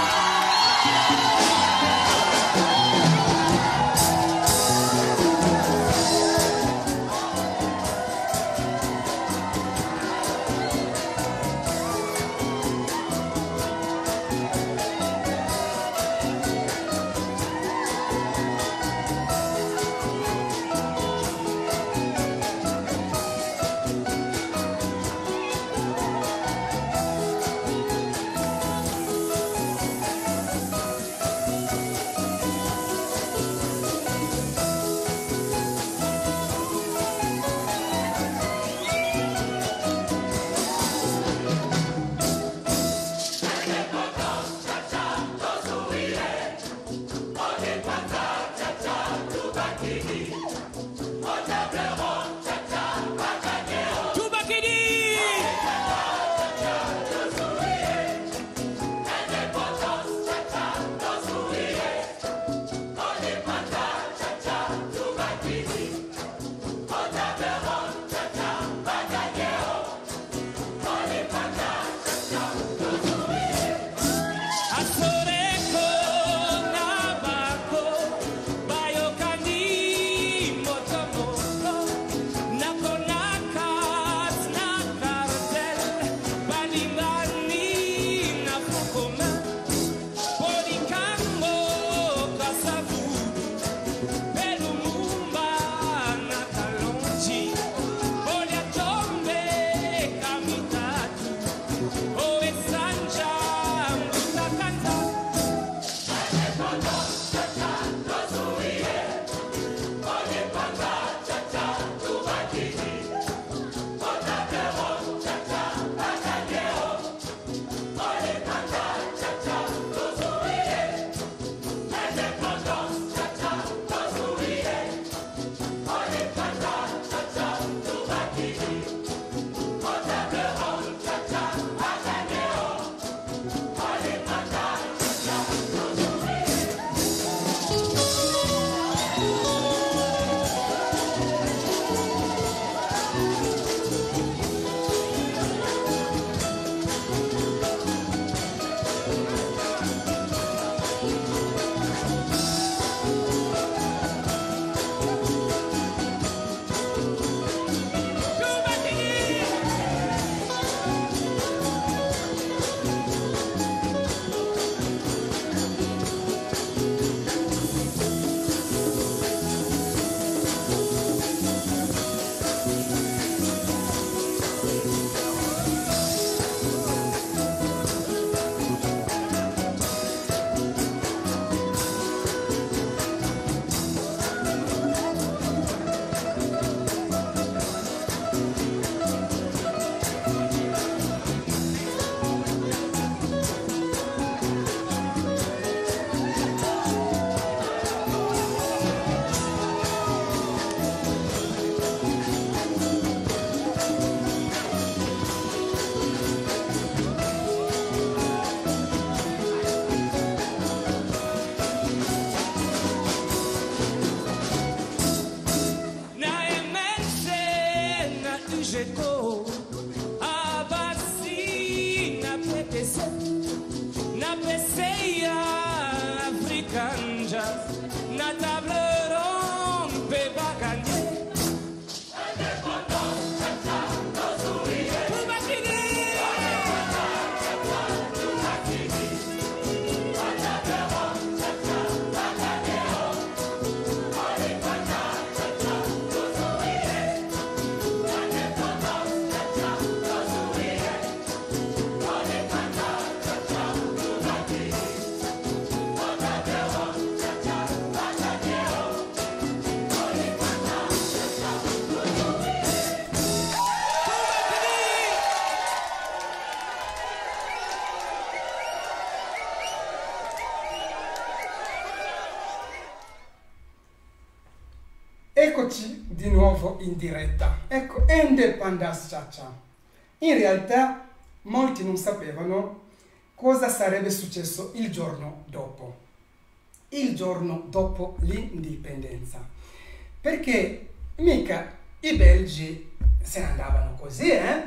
A: eccoci di nuovo in diretta. Ecco, Independence Chacha. In realtà molti non sapevano cosa sarebbe successo il giorno dopo. Il giorno dopo l'indipendenza. Perché mica i belgi se ne andavano così, eh?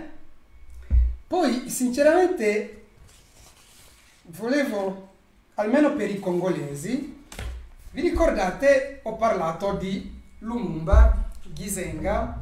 A: Poi, sinceramente, volevo, almeno per i congolesi, vi ricordate, ho parlato di Lumumba, Gizenga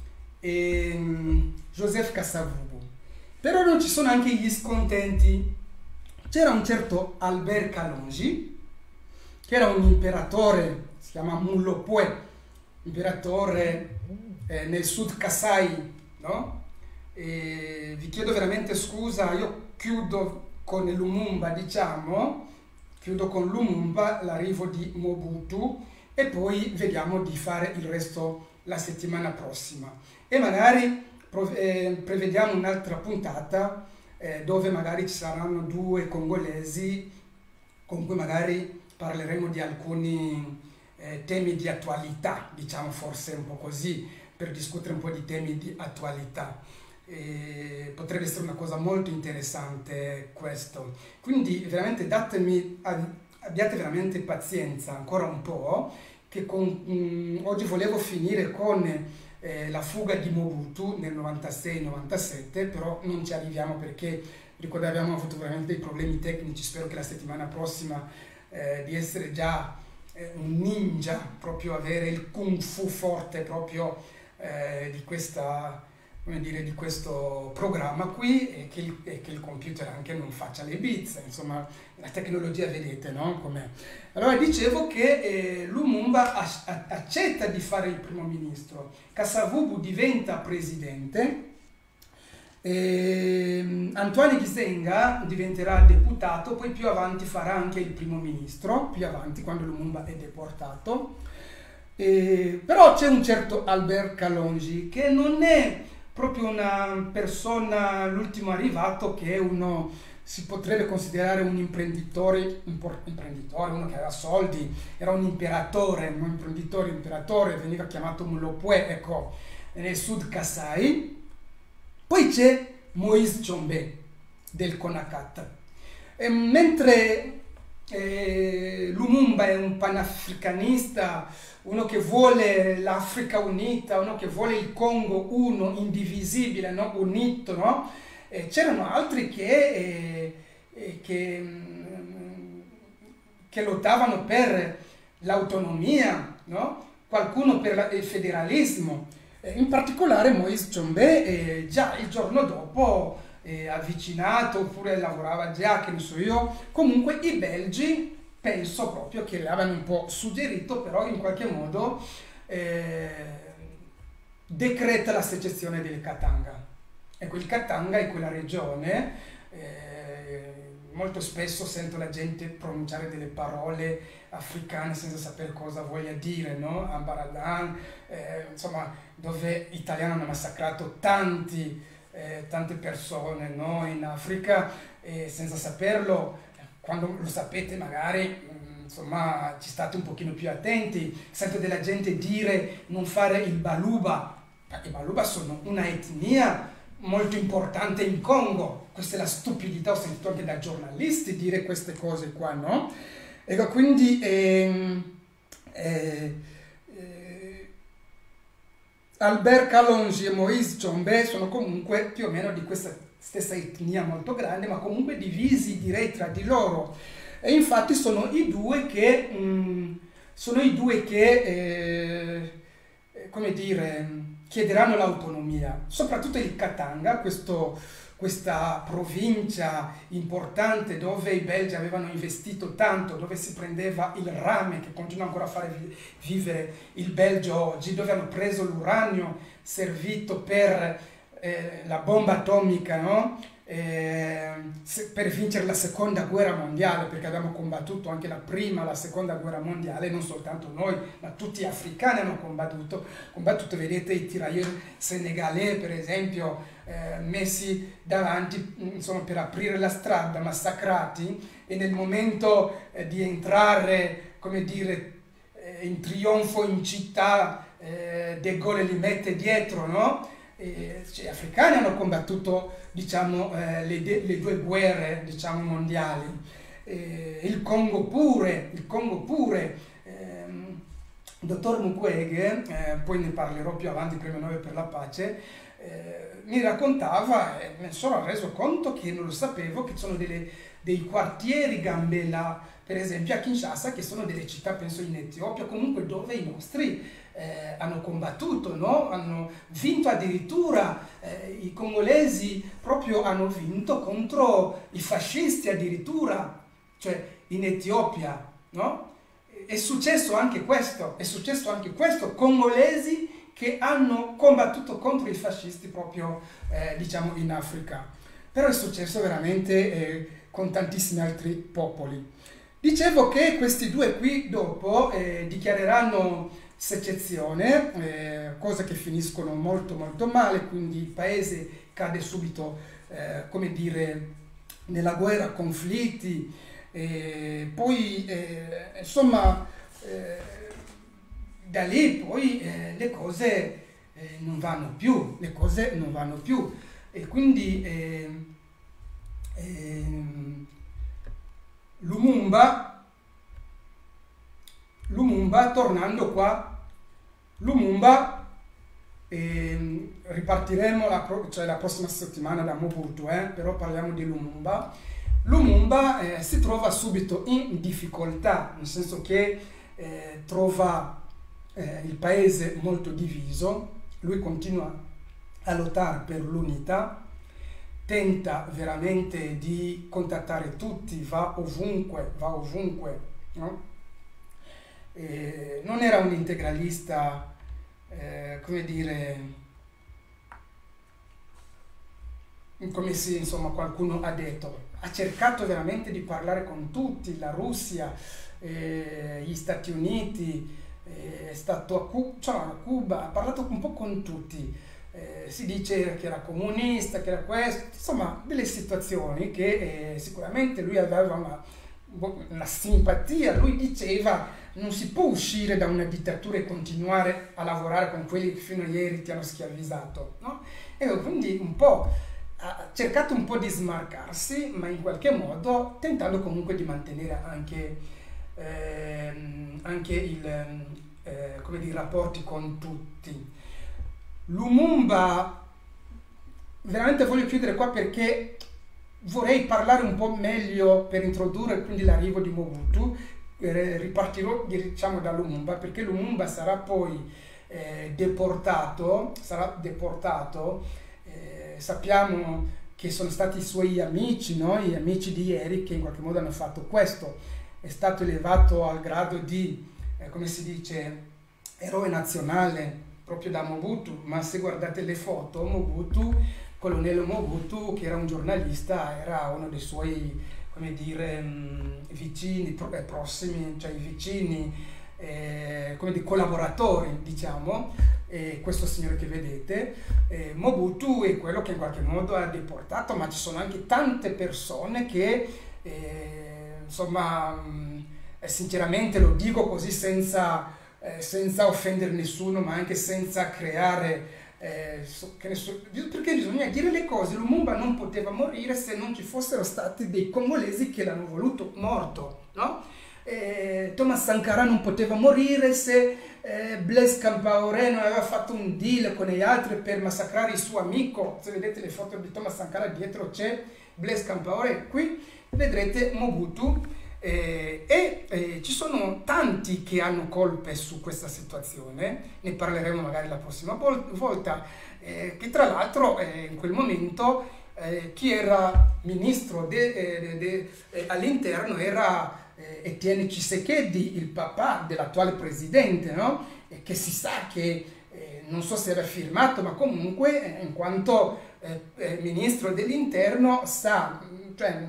A: e Joseph Kasavubu. Però non ci sono anche gli scontenti. C'era un certo Albert Kalonji, che era un imperatore, si chiama Mulopwe, imperatore eh, nel sud Kasai, no? E vi chiedo veramente scusa, io chiudo con Lumumba, diciamo, chiudo con Lumumba, l'arrivo di Mobutu, e poi vediamo di fare il resto la settimana prossima. E magari eh, prevediamo un'altra puntata eh, dove magari ci saranno due congolesi con cui magari parleremo di alcuni eh, temi di attualità, diciamo forse un po' così, per discutere un po' di temi di attualità. E potrebbe essere una cosa molto interessante questo. Quindi veramente datemi, abbiate veramente pazienza ancora un po', che con, mh, oggi volevo finire con eh, la fuga di Mobutu nel novantasei novantasette, però non ci arriviamo perché ricordate abbiamo avuto veramente dei problemi tecnici. Spero che la settimana prossima eh, di essere già eh, un ninja, proprio avere il kung fu forte proprio eh, di questa, come dire, di questo programma qui, e che, il, e che il computer anche non faccia le bizze, insomma la tecnologia vedete, no? Com'è. Allora dicevo che eh, Lumumba accetta di fare il primo ministro, Kasavubu diventa presidente, e Antoine Gizenga diventerà deputato, poi più avanti farà anche il primo ministro, più avanti quando Lumumba è deportato. E, però c'è un certo Albert Kalonji che non è proprio una persona, l'ultimo arrivato, che è uno, si potrebbe considerare un imprenditore, imprenditore, uno che aveva soldi, era un imperatore, un imprenditore, imperatore, veniva chiamato Mulopwe, ecco, nel sud Kasai. Poi c'è Moïse Tshombe del Konakat. E mentre eh, Lumumba è un panafricanista, uno che vuole l'Africa unita, uno che vuole il Congo uno, indivisibile, no? Unito, no? Eh, c'erano altri che, eh, eh, che, mm, che lottavano per l'autonomia, no? Qualcuno per la, il federalismo. Eh, in particolare Moïse Tshombe eh, già il giorno dopo eh, avvicinato, oppure lavorava già, che ne so io, comunque i belgi penso proprio che l'avevano un po' suggerito, però in qualche modo eh, decreta la secessione del Katanga. Ecco, il Katanga è quella regione, eh, molto spesso sento la gente pronunciare delle parole africane senza sapere cosa voglia dire, no? Ambaradan, eh, insomma, dove gli italiani hanno massacrato tanti, eh, tante persone, no? In Africa, eh, senza saperlo. Quando lo sapete magari, insomma, ci state un pochino più attenti. Sento della gente dire non fare il Baluba, perché i Baluba sono una etnia molto importante in Congo. Questa è la stupidità, ho sentito anche da giornalisti dire queste cose qua, no? Ecco, quindi ehm, eh, eh, Albert Kalonji e Moïse Tshombe sono comunque più o meno di questa stessa etnia molto grande, ma comunque divisi, direi, tra di loro. E infatti sono i due che, mh, sono i due che eh, come dire, chiederanno l'autonomia. Soprattutto il Katanga, questo, questa provincia importante dove i belgi avevano investito tanto, dove si prendeva il rame, che continua ancora a fare vivere il Belgio oggi, dove hanno preso l'uranio servito per Eh, la bomba atomica, no? Eh, se, per vincere la seconda guerra mondiale, perché abbiamo combattuto anche la prima e la seconda guerra mondiale, non soltanto noi, ma tutti gli africani hanno combattuto, combattuto vedete i tirailleurs senegalesi per esempio, eh, messi davanti, insomma, per aprire la strada, massacrati, e nel momento eh, di entrare, come dire, eh, in trionfo in città, eh, De Gaulle li mette dietro, no? E, cioè, gli africani hanno combattuto, diciamo, eh, le, le due guerre, diciamo, mondiali. Eh, il Congo pure, il Congo pure. Ehm, dottor Mukwege, eh, poi ne parlerò più avanti, premio Nobel per la pace, eh, mi raccontava e mi sono reso conto che non lo sapevo, che ci sono delle, dei quartieri Gambela, per esempio a Kinshasa, che sono delle città, penso in Etiopia, comunque dove i nostri eh, hanno combattuto, no? Hanno vinto addirittura, eh, i congolesi proprio hanno vinto contro i fascisti addirittura, cioè in Etiopia, no? È successo anche questo, è successo anche questo, congolesi che hanno combattuto contro i fascisti proprio, eh, diciamo, in Africa. Però è successo veramente eh, con tantissimi altri popoli. Dicevo che questi due qui dopo eh, dichiareranno secessione, eh, cose che finiscono molto molto male, quindi il paese cade subito, eh, come dire, nella guerra, conflitti, eh, poi eh, insomma eh, da lì poi eh, le cose eh, non vanno più, le cose non vanno più e quindi eh, eh, Lumumba, Lumumba, tornando qua, Lumumba, eh, ripartiremo la, cioè la prossima settimana da Mobutu, eh, però parliamo di Lumumba. Lumumba eh, si trova subito in difficoltà, nel senso che eh, trova eh, il paese molto diviso, lui continua a lottare per l'unità, tenta veramente di contattare tutti, va ovunque, va ovunque, no? E non era un integralista, eh, come dire, come si, insomma, qualcuno ha detto, ha cercato veramente di parlare con tutti, la Russia, eh, gli Stati Uniti, eh, è stato a, Cu- cioè a Cuba, ha parlato un po' con tutti. Eh, si dice che era comunista, che era questo, insomma delle situazioni che eh, sicuramente lui aveva una, una simpatia, lui diceva non si può uscire da una dittatura e continuare a lavorare con quelli che fino a ieri ti hanno schiavizzato, no? E quindi un po' ha cercato un po' di smarcarsi, ma in qualche modo tentando comunque di mantenere anche, ehm, anche il, eh, come dire, i rapporti con tutti. Lumumba, veramente voglio chiudere qua perché vorrei parlare un po' meglio per introdurre quindi l'arrivo di Mobutu. Eh, ripartirò diciamo da Lumumba perché Lumumba sarà poi eh, deportato, sarà deportato, eh, sappiamo che sono stati i suoi amici, no? Gli amici di ieri che in qualche modo hanno fatto questo, è stato elevato al grado di, eh, come si dice, eroe nazionale proprio da Mobutu, ma se guardate le foto, Mobutu, colonnello Mobutu, che era un giornalista, era uno dei suoi, come dire, vicini, prossimi, cioè i vicini, eh, come dei collaboratori, diciamo, eh, questo signore che vedete. Eh, Mobutu è quello che in qualche modo ha deportato, ma ci sono anche tante persone che, eh, insomma, mh, sinceramente lo dico così senza... Eh, senza offendere nessuno, ma anche senza creare, eh, so, che nessuno, perché bisogna dire le cose. Lumumba non poteva morire se non ci fossero stati dei congolesi che l'hanno voluto morto, no? Eh, Thomas Sankara non poteva morire se eh, Blaise Compaoré non aveva fatto un deal con gli altri per massacrare il suo amico. Se vedete le foto di Thomas Sankara, dietro c'è Blaise Compaoré, qui vedrete Mobutu. Eh, e eh, ci sono tanti che hanno colpe su questa situazione, ne parleremo magari la prossima vol- volta, eh, che tra l'altro eh, in quel momento eh, chi era ministro de, eh, de, de, eh, all'interno era eh, Etienne Tshisekedi, il papà dell'attuale presidente, no? E che si sa che eh, non so se era firmato, ma comunque eh, in quanto eh, eh, ministro dell'interno sa, cioè,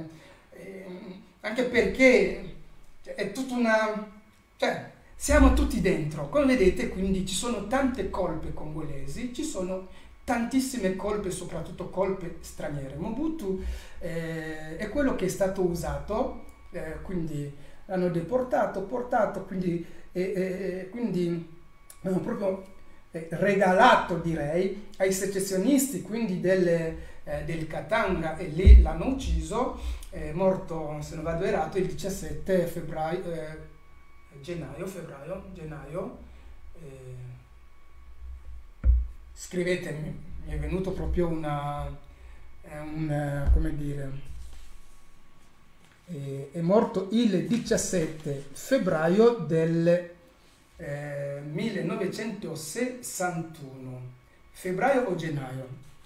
A: anche perché è tutta una... cioè siamo tutti dentro, come vedete, quindi ci sono tante colpe congolesi, ci sono tantissime colpe, soprattutto colpe straniere. Mobutu eh, è quello che è stato usato, eh, quindi l'hanno deportato, portato, quindi, eh, eh, quindi hanno proprio eh, regalato direi ai secessionisti, quindi delle, eh, del Katanga, e lì l'hanno ucciso, è morto, se non vado errato, il diciassette febbraio, eh, gennaio, febbraio, gennaio, eh, scrivetemi, mi è venuto proprio una, un, come dire, eh, è morto il diciassette febbraio del eh, millenovecentosessantuno, febbraio o gennaio,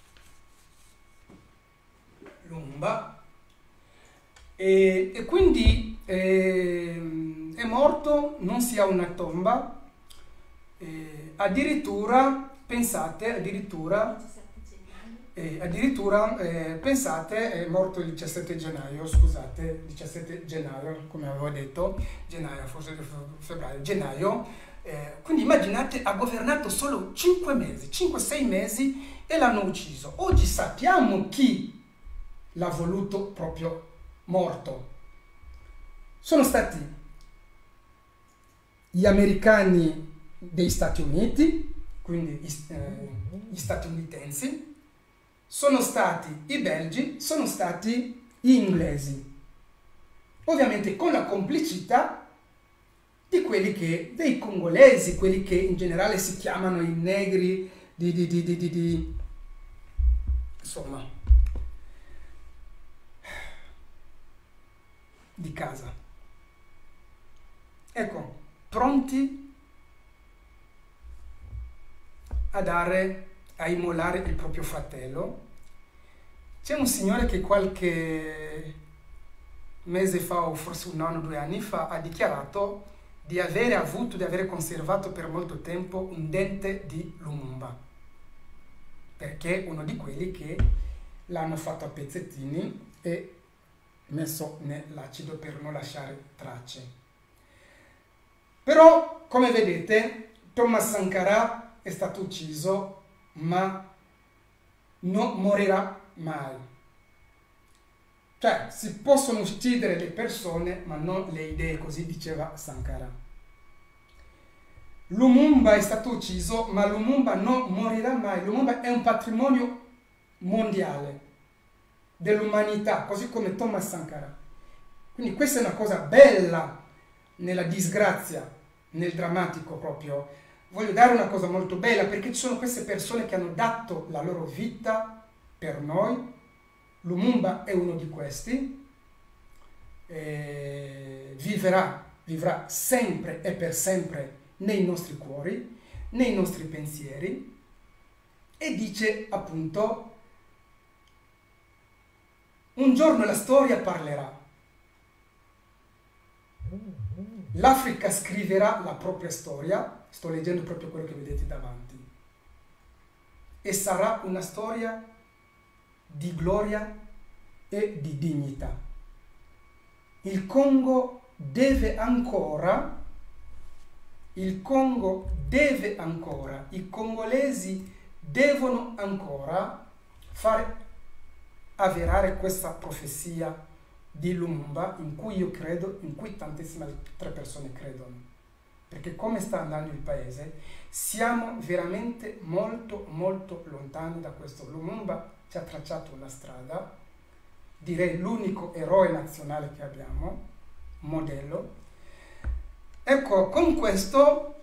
A: Lumumba, e, e quindi eh, è morto, non si ha una tomba, eh, addirittura pensate, addirittura eh, addirittura eh, pensate, è morto il diciassette gennaio, scusate, diciassette gennaio, come avevo detto, gennaio, forse febbraio, gennaio, eh, quindi immaginate, ha governato solo cinque mesi, cinque sei mesi, e l'hanno ucciso. Oggi sappiamo chi l'ha voluto proprio morto. Sono stati gli americani dei Stati Uniti, quindi gli, eh, gli statunitensi, sono stati i belgi, sono stati gli inglesi, ovviamente con la complicità di quelli che, dei congolesi, quelli che in generale si chiamano i negri di, di, di, di, di, di insomma, di casa. Ecco, pronti a dare, a immolare il proprio fratello. C'è un signore che qualche mese fa, o forse un anno, due anni fa, ha dichiarato di avere avuto, di avere conservato per molto tempo un dente di Lumumba, perché è uno di quelli che l'hanno fatto a pezzettini e messo nell'acido per non lasciare tracce. Però, come vedete, Thomas Sankara è stato ucciso, ma non morirà mai. Cioè, si possono uccidere le persone, ma non le idee, così diceva Sankara. Lumumba è stato ucciso, ma Lumumba non morirà mai. Lumumba è un patrimonio mondiale dell'umanità, così come Thomas Sankara. Quindi questa è una cosa bella nella disgrazia, nel drammatico proprio. Voglio dare una cosa molto bella, perché ci sono queste persone che hanno dato la loro vita per noi. Lumumba è uno di questi, e vivrà, vivrà sempre e per sempre nei nostri cuori, nei nostri pensieri, e dice appunto: un giorno la storia parlerà, l'Africa scriverà la propria storia, sto leggendo proprio quello che vedete davanti, e sarà una storia di gloria e di dignità. Il Congo deve ancora, il Congo deve ancora, i congolesi devono ancora fare avverare questa profezia di Lumumba, in cui io credo, in cui tantissime altre persone credono. Perché come sta andando il paese, siamo veramente molto molto lontani da questo. Lumumba ci ha tracciato una strada, direi l'unico eroe nazionale che abbiamo, modello. Ecco, con questo,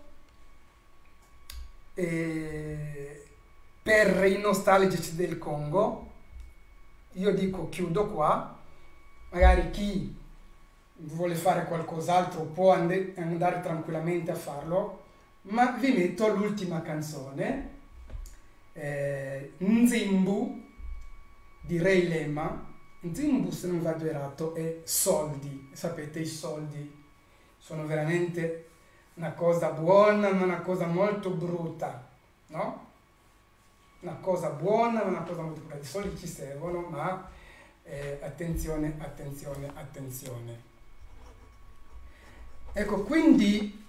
A: eh, per i nostalgici del Congo, io dico chiudo qua. Magari chi vuole fare qualcos'altro può and- andare tranquillamente a farlo, ma vi metto l'ultima canzone, eh, Nzimbu di Ray Lema. Nzimbu, se non vado errato, è soldi. Sapete, i soldi sono veramente una cosa buona, ma una cosa molto brutta, no? Una cosa buona, ma una cosa molto brutta. I soldi ci servono, ma eh, attenzione, attenzione, attenzione. Ecco, quindi,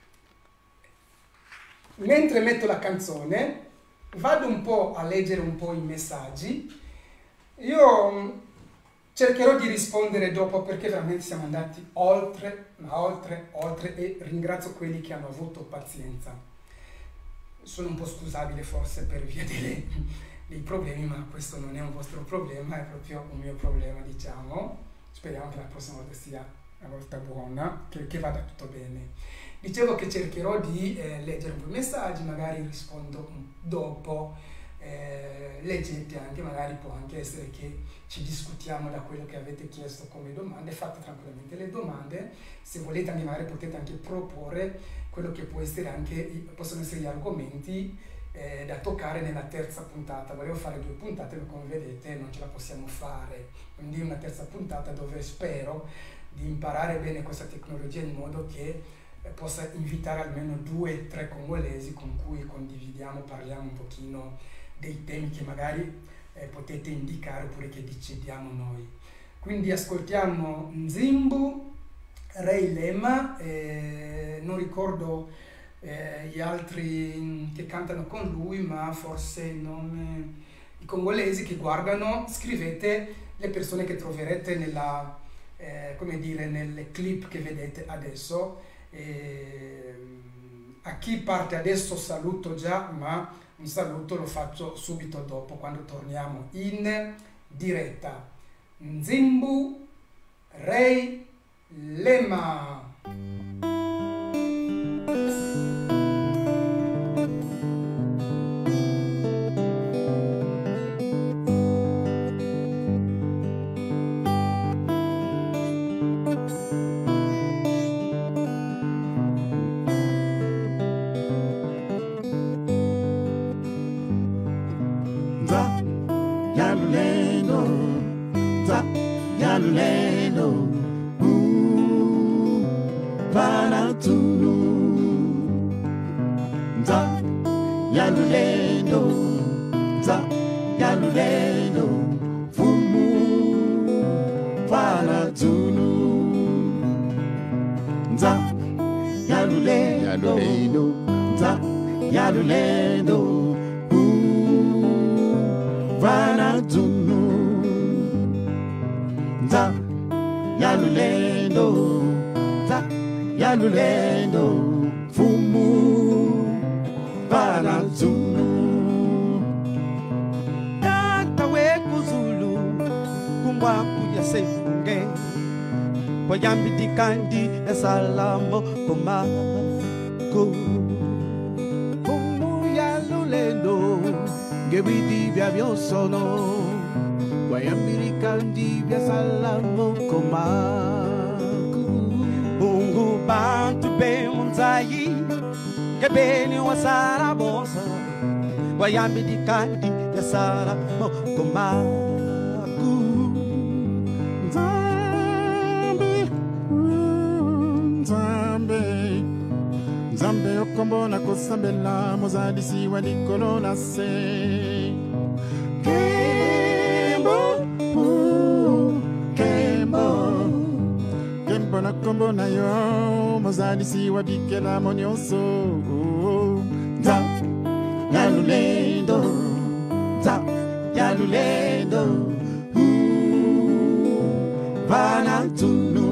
A: mentre metto la canzone, vado un po' a leggere un po' i messaggi. Io cercherò di rispondere dopo, perché veramente siamo andati oltre, ma oltre, oltre, e ringrazio quelli che hanno avuto pazienza. sono un po' scusabile forse per via delle, dei problemi, ma questo non è un vostro problema, è proprio un mio problema, diciamo. Speriamo che la prossima volta sia una volta buona, che, che vada tutto bene. Dicevo che cercherò di eh, leggere un po' i messaggi, magari rispondo dopo, eh, leggete anche, magari può anche essere che ci discutiamo da quello che avete chiesto come domande, fate tranquillamente le domande, se volete anche magari potete anche proporre quello che può essere anche, possono essere gli argomenti eh, da toccare nella terza puntata. Volevo fare due puntate, ma come vedete non ce la possiamo fare, quindi una terza puntata dove spero di imparare bene questa tecnologia in modo che eh, possa invitare almeno due o tre congolesi con cui condividiamo, parliamo un pochino dei temi che magari eh, potete indicare oppure che decidiamo noi. Quindi ascoltiamo Nzimbu, Ray Lema, eh, non ricordo eh, gli altri che cantano con lui, ma forse il nome, i congolesi che guardano, scrivete le persone che troverete nella, eh, come dire, nelle clip che vedete adesso. Eh, a chi parte adesso saluto già, ma un saluto lo faccio subito dopo, quando torniamo in diretta. Nzimbu, Ray Lema.
C: Wayambi di kandi ya sara mo komaku Nzambe Nzambe Nzambe okombona kosambela mozadisi wa dikolola se Kembo Kembo Kembo na kombona yo mozadisi wa dikela monyoso Nzambe Yalulendo, ta, yalulendo, uh, vanatunu,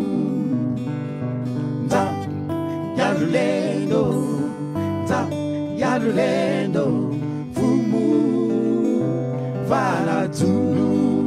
C: ta, yalulendo, ta, yalulendo, fumu, vanatunu.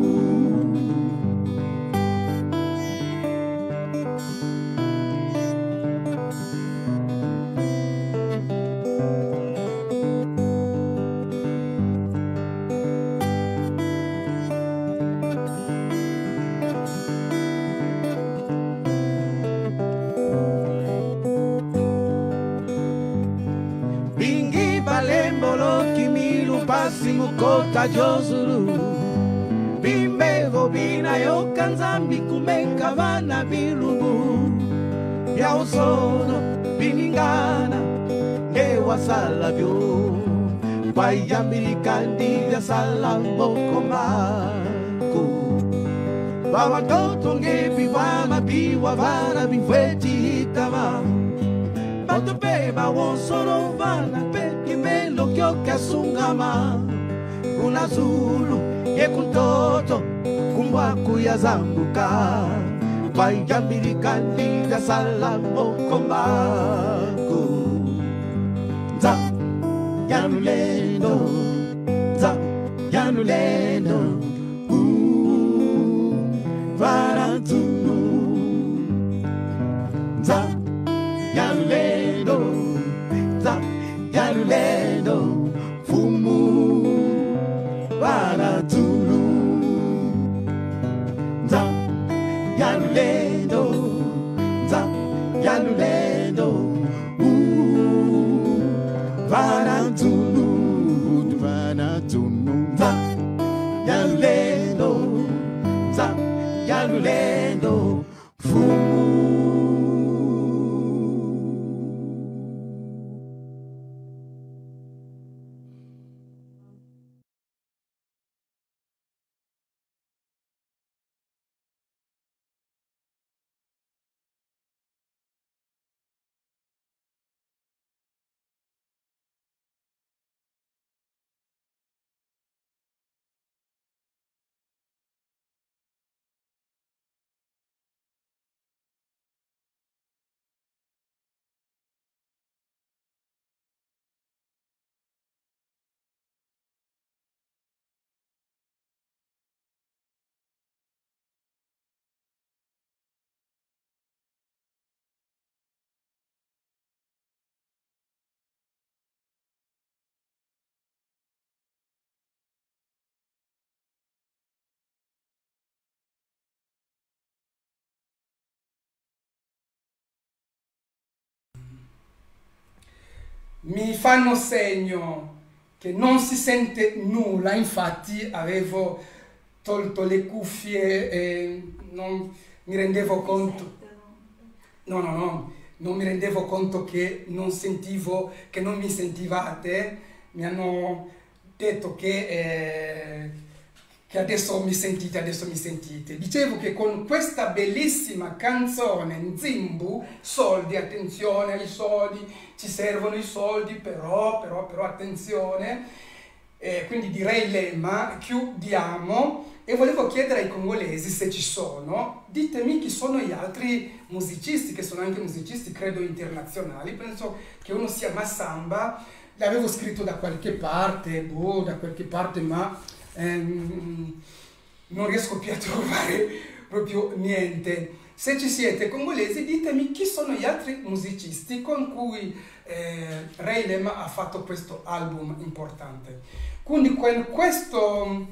C: Kota jozulu Bimbevo bina yo kanzambi kumeka vana bilugu Ya usono biningana Ngewa sala vyo Wayambiri kandi ya sala moko mako Bawa toto ngebi wama biwa vana bifweti hitama Bato beba wonsoro vana Peki belo kyo kasungama Kuna Zulu ye kuntoto kumwaku ya zambuka Wayambiri kandi ya salamo komako Nza Yalulendo, za, yalulendo, ooh, varanzunu, za, yalulendo, za, yalulendo, fumu, varanzunu, za, yalulendo, za, yalulendo, ooh, varanzunu, varanzunu, za, yalulendo, za, yalulendo, fumu.
A: Mi fanno segno che non si sente nulla, infatti avevo tolto le cuffie e non mi rendevo conto. No, no, no, non mi rendevo conto che non sentivo, che non mi sentivate. Mi hanno detto che, eh, che adesso mi sentite, adesso mi sentite. Dicevo che con questa bellissima canzone Nzimbu, soldi, attenzione ai soldi, ci servono i soldi, però, però, però attenzione, eh, quindi direi Lema, chiudiamo e volevo chiedere ai congolesi se ci sono, ditemi chi sono gli altri musicisti, che sono anche musicisti credo internazionali, penso che uno sia Massamba, l'avevo scritto da qualche parte, boh, da qualche parte, ma ehm, non riesco più a trovare proprio niente. Se ci siete congolesi, ditemi chi sono gli altri musicisti con cui eh, Ray Lema ha fatto questo album importante. Quindi con questo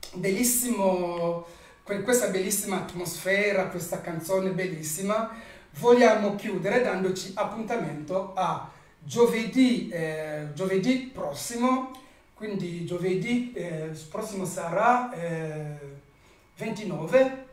A: bellissimo, con questa bellissima atmosfera, questa canzone bellissima, vogliamo chiudere dandoci appuntamento a giovedì, eh, giovedì prossimo, quindi giovedì eh, prossimo sarà eh, ventinove,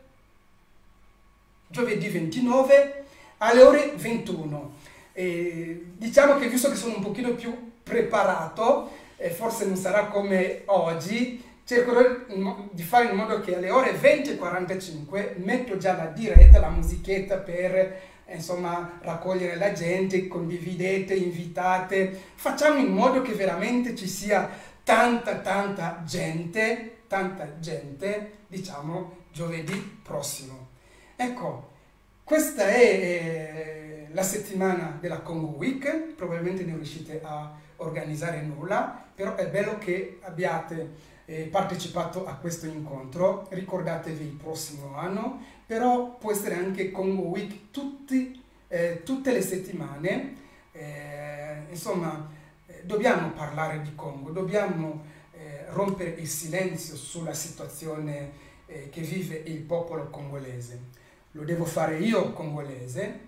A: giovedì ventinove alle ore ventuno. E diciamo che visto che sono un pochino più preparato, eh, forse non sarà come oggi, cercherò di fare in modo che alle ore venti e quarantacinque metto già la diretta, la musichetta per eh, insomma raccogliere la gente, condividete, invitate, facciamo in modo che veramente ci sia tanta tanta gente, tanta gente, diciamo giovedì prossimo. Ecco, questa è eh, la settimana della Congo Week, probabilmente non riuscite a organizzare nulla, però è bello che abbiate eh, partecipato a questo incontro, ricordatevi il prossimo anno, però può essere anche Congo Week tutti, eh, tutte le settimane, eh, insomma eh, dobbiamo parlare di Congo, dobbiamo eh, rompere il silenzio sulla situazione eh, che vive il popolo congolese. Lo devo fare io congolese,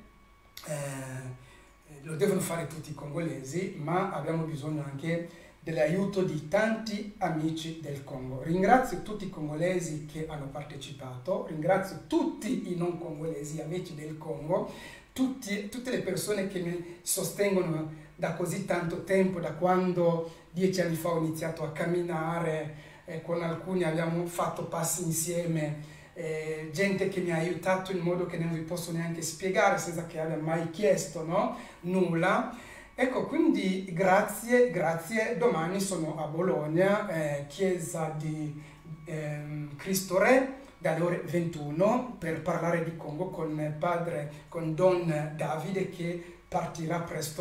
A: eh, lo devono fare tutti i congolesi, ma abbiamo bisogno anche dell'aiuto di tanti amici del Congo. Ringrazio tutti i congolesi che hanno partecipato, ringrazio tutti i non congolesi, amici del Congo, tutti, tutte le persone che mi sostengono da così tanto tempo, da quando dieci anni fa ho iniziato a camminare, eh, con alcuni abbiamo fatto passi insieme, Eh, gente che mi ha aiutato in modo che non vi posso neanche spiegare senza che abbia mai chiesto, no? Nulla. Ecco, quindi grazie, grazie. Domani sono a Bologna, eh, chiesa di eh, Cristo Re, dalle ore ventuno, per parlare di Congo con padre, con Don Davide, che partirà presto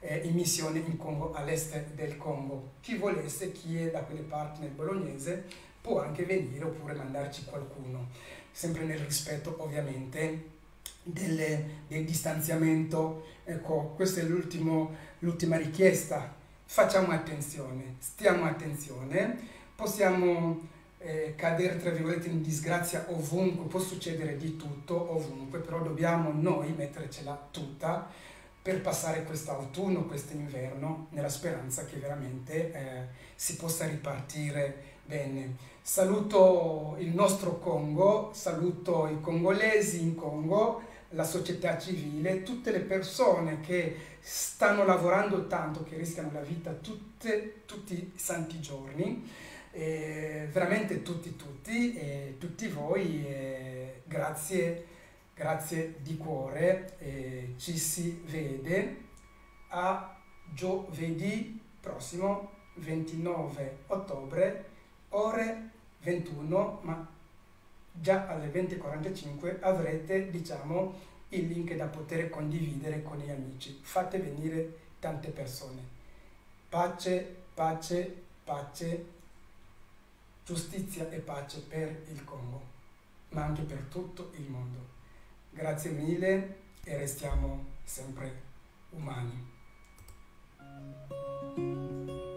A: eh, in missione in Congo, all'est del Congo. Chi volesse, chi è da quelle parti nel bolognese, può anche venire oppure mandarci qualcuno, sempre nel rispetto ovviamente delle, del distanziamento. Ecco, questa è l'ultima richiesta. Facciamo attenzione, stiamo attenzione, possiamo eh, cadere tra virgolette in disgrazia ovunque, può succedere di tutto ovunque, però dobbiamo noi mettercela tutta per passare quest'autunno, quest'inverno, nella speranza che veramente eh, si possa ripartire bene. Saluto il nostro Congo, saluto i congolesi in Congo, la società civile, tutte le persone che stanno lavorando tanto, che rischiano la vita tutte, tutti i santi giorni, eh, veramente tutti, tutti, e tutti voi, eh, grazie, grazie di cuore, eh, ci si vede a giovedì prossimo, ventinove ottobre, ore ventuno, ma già alle venti e quarantacinque avrete, diciamo, il link da poter condividere con gli amici. Fate venire tante persone. Pace, pace, pace, giustizia e pace per il Congo, ma anche per tutto il mondo. Grazie mille e restiamo sempre umani.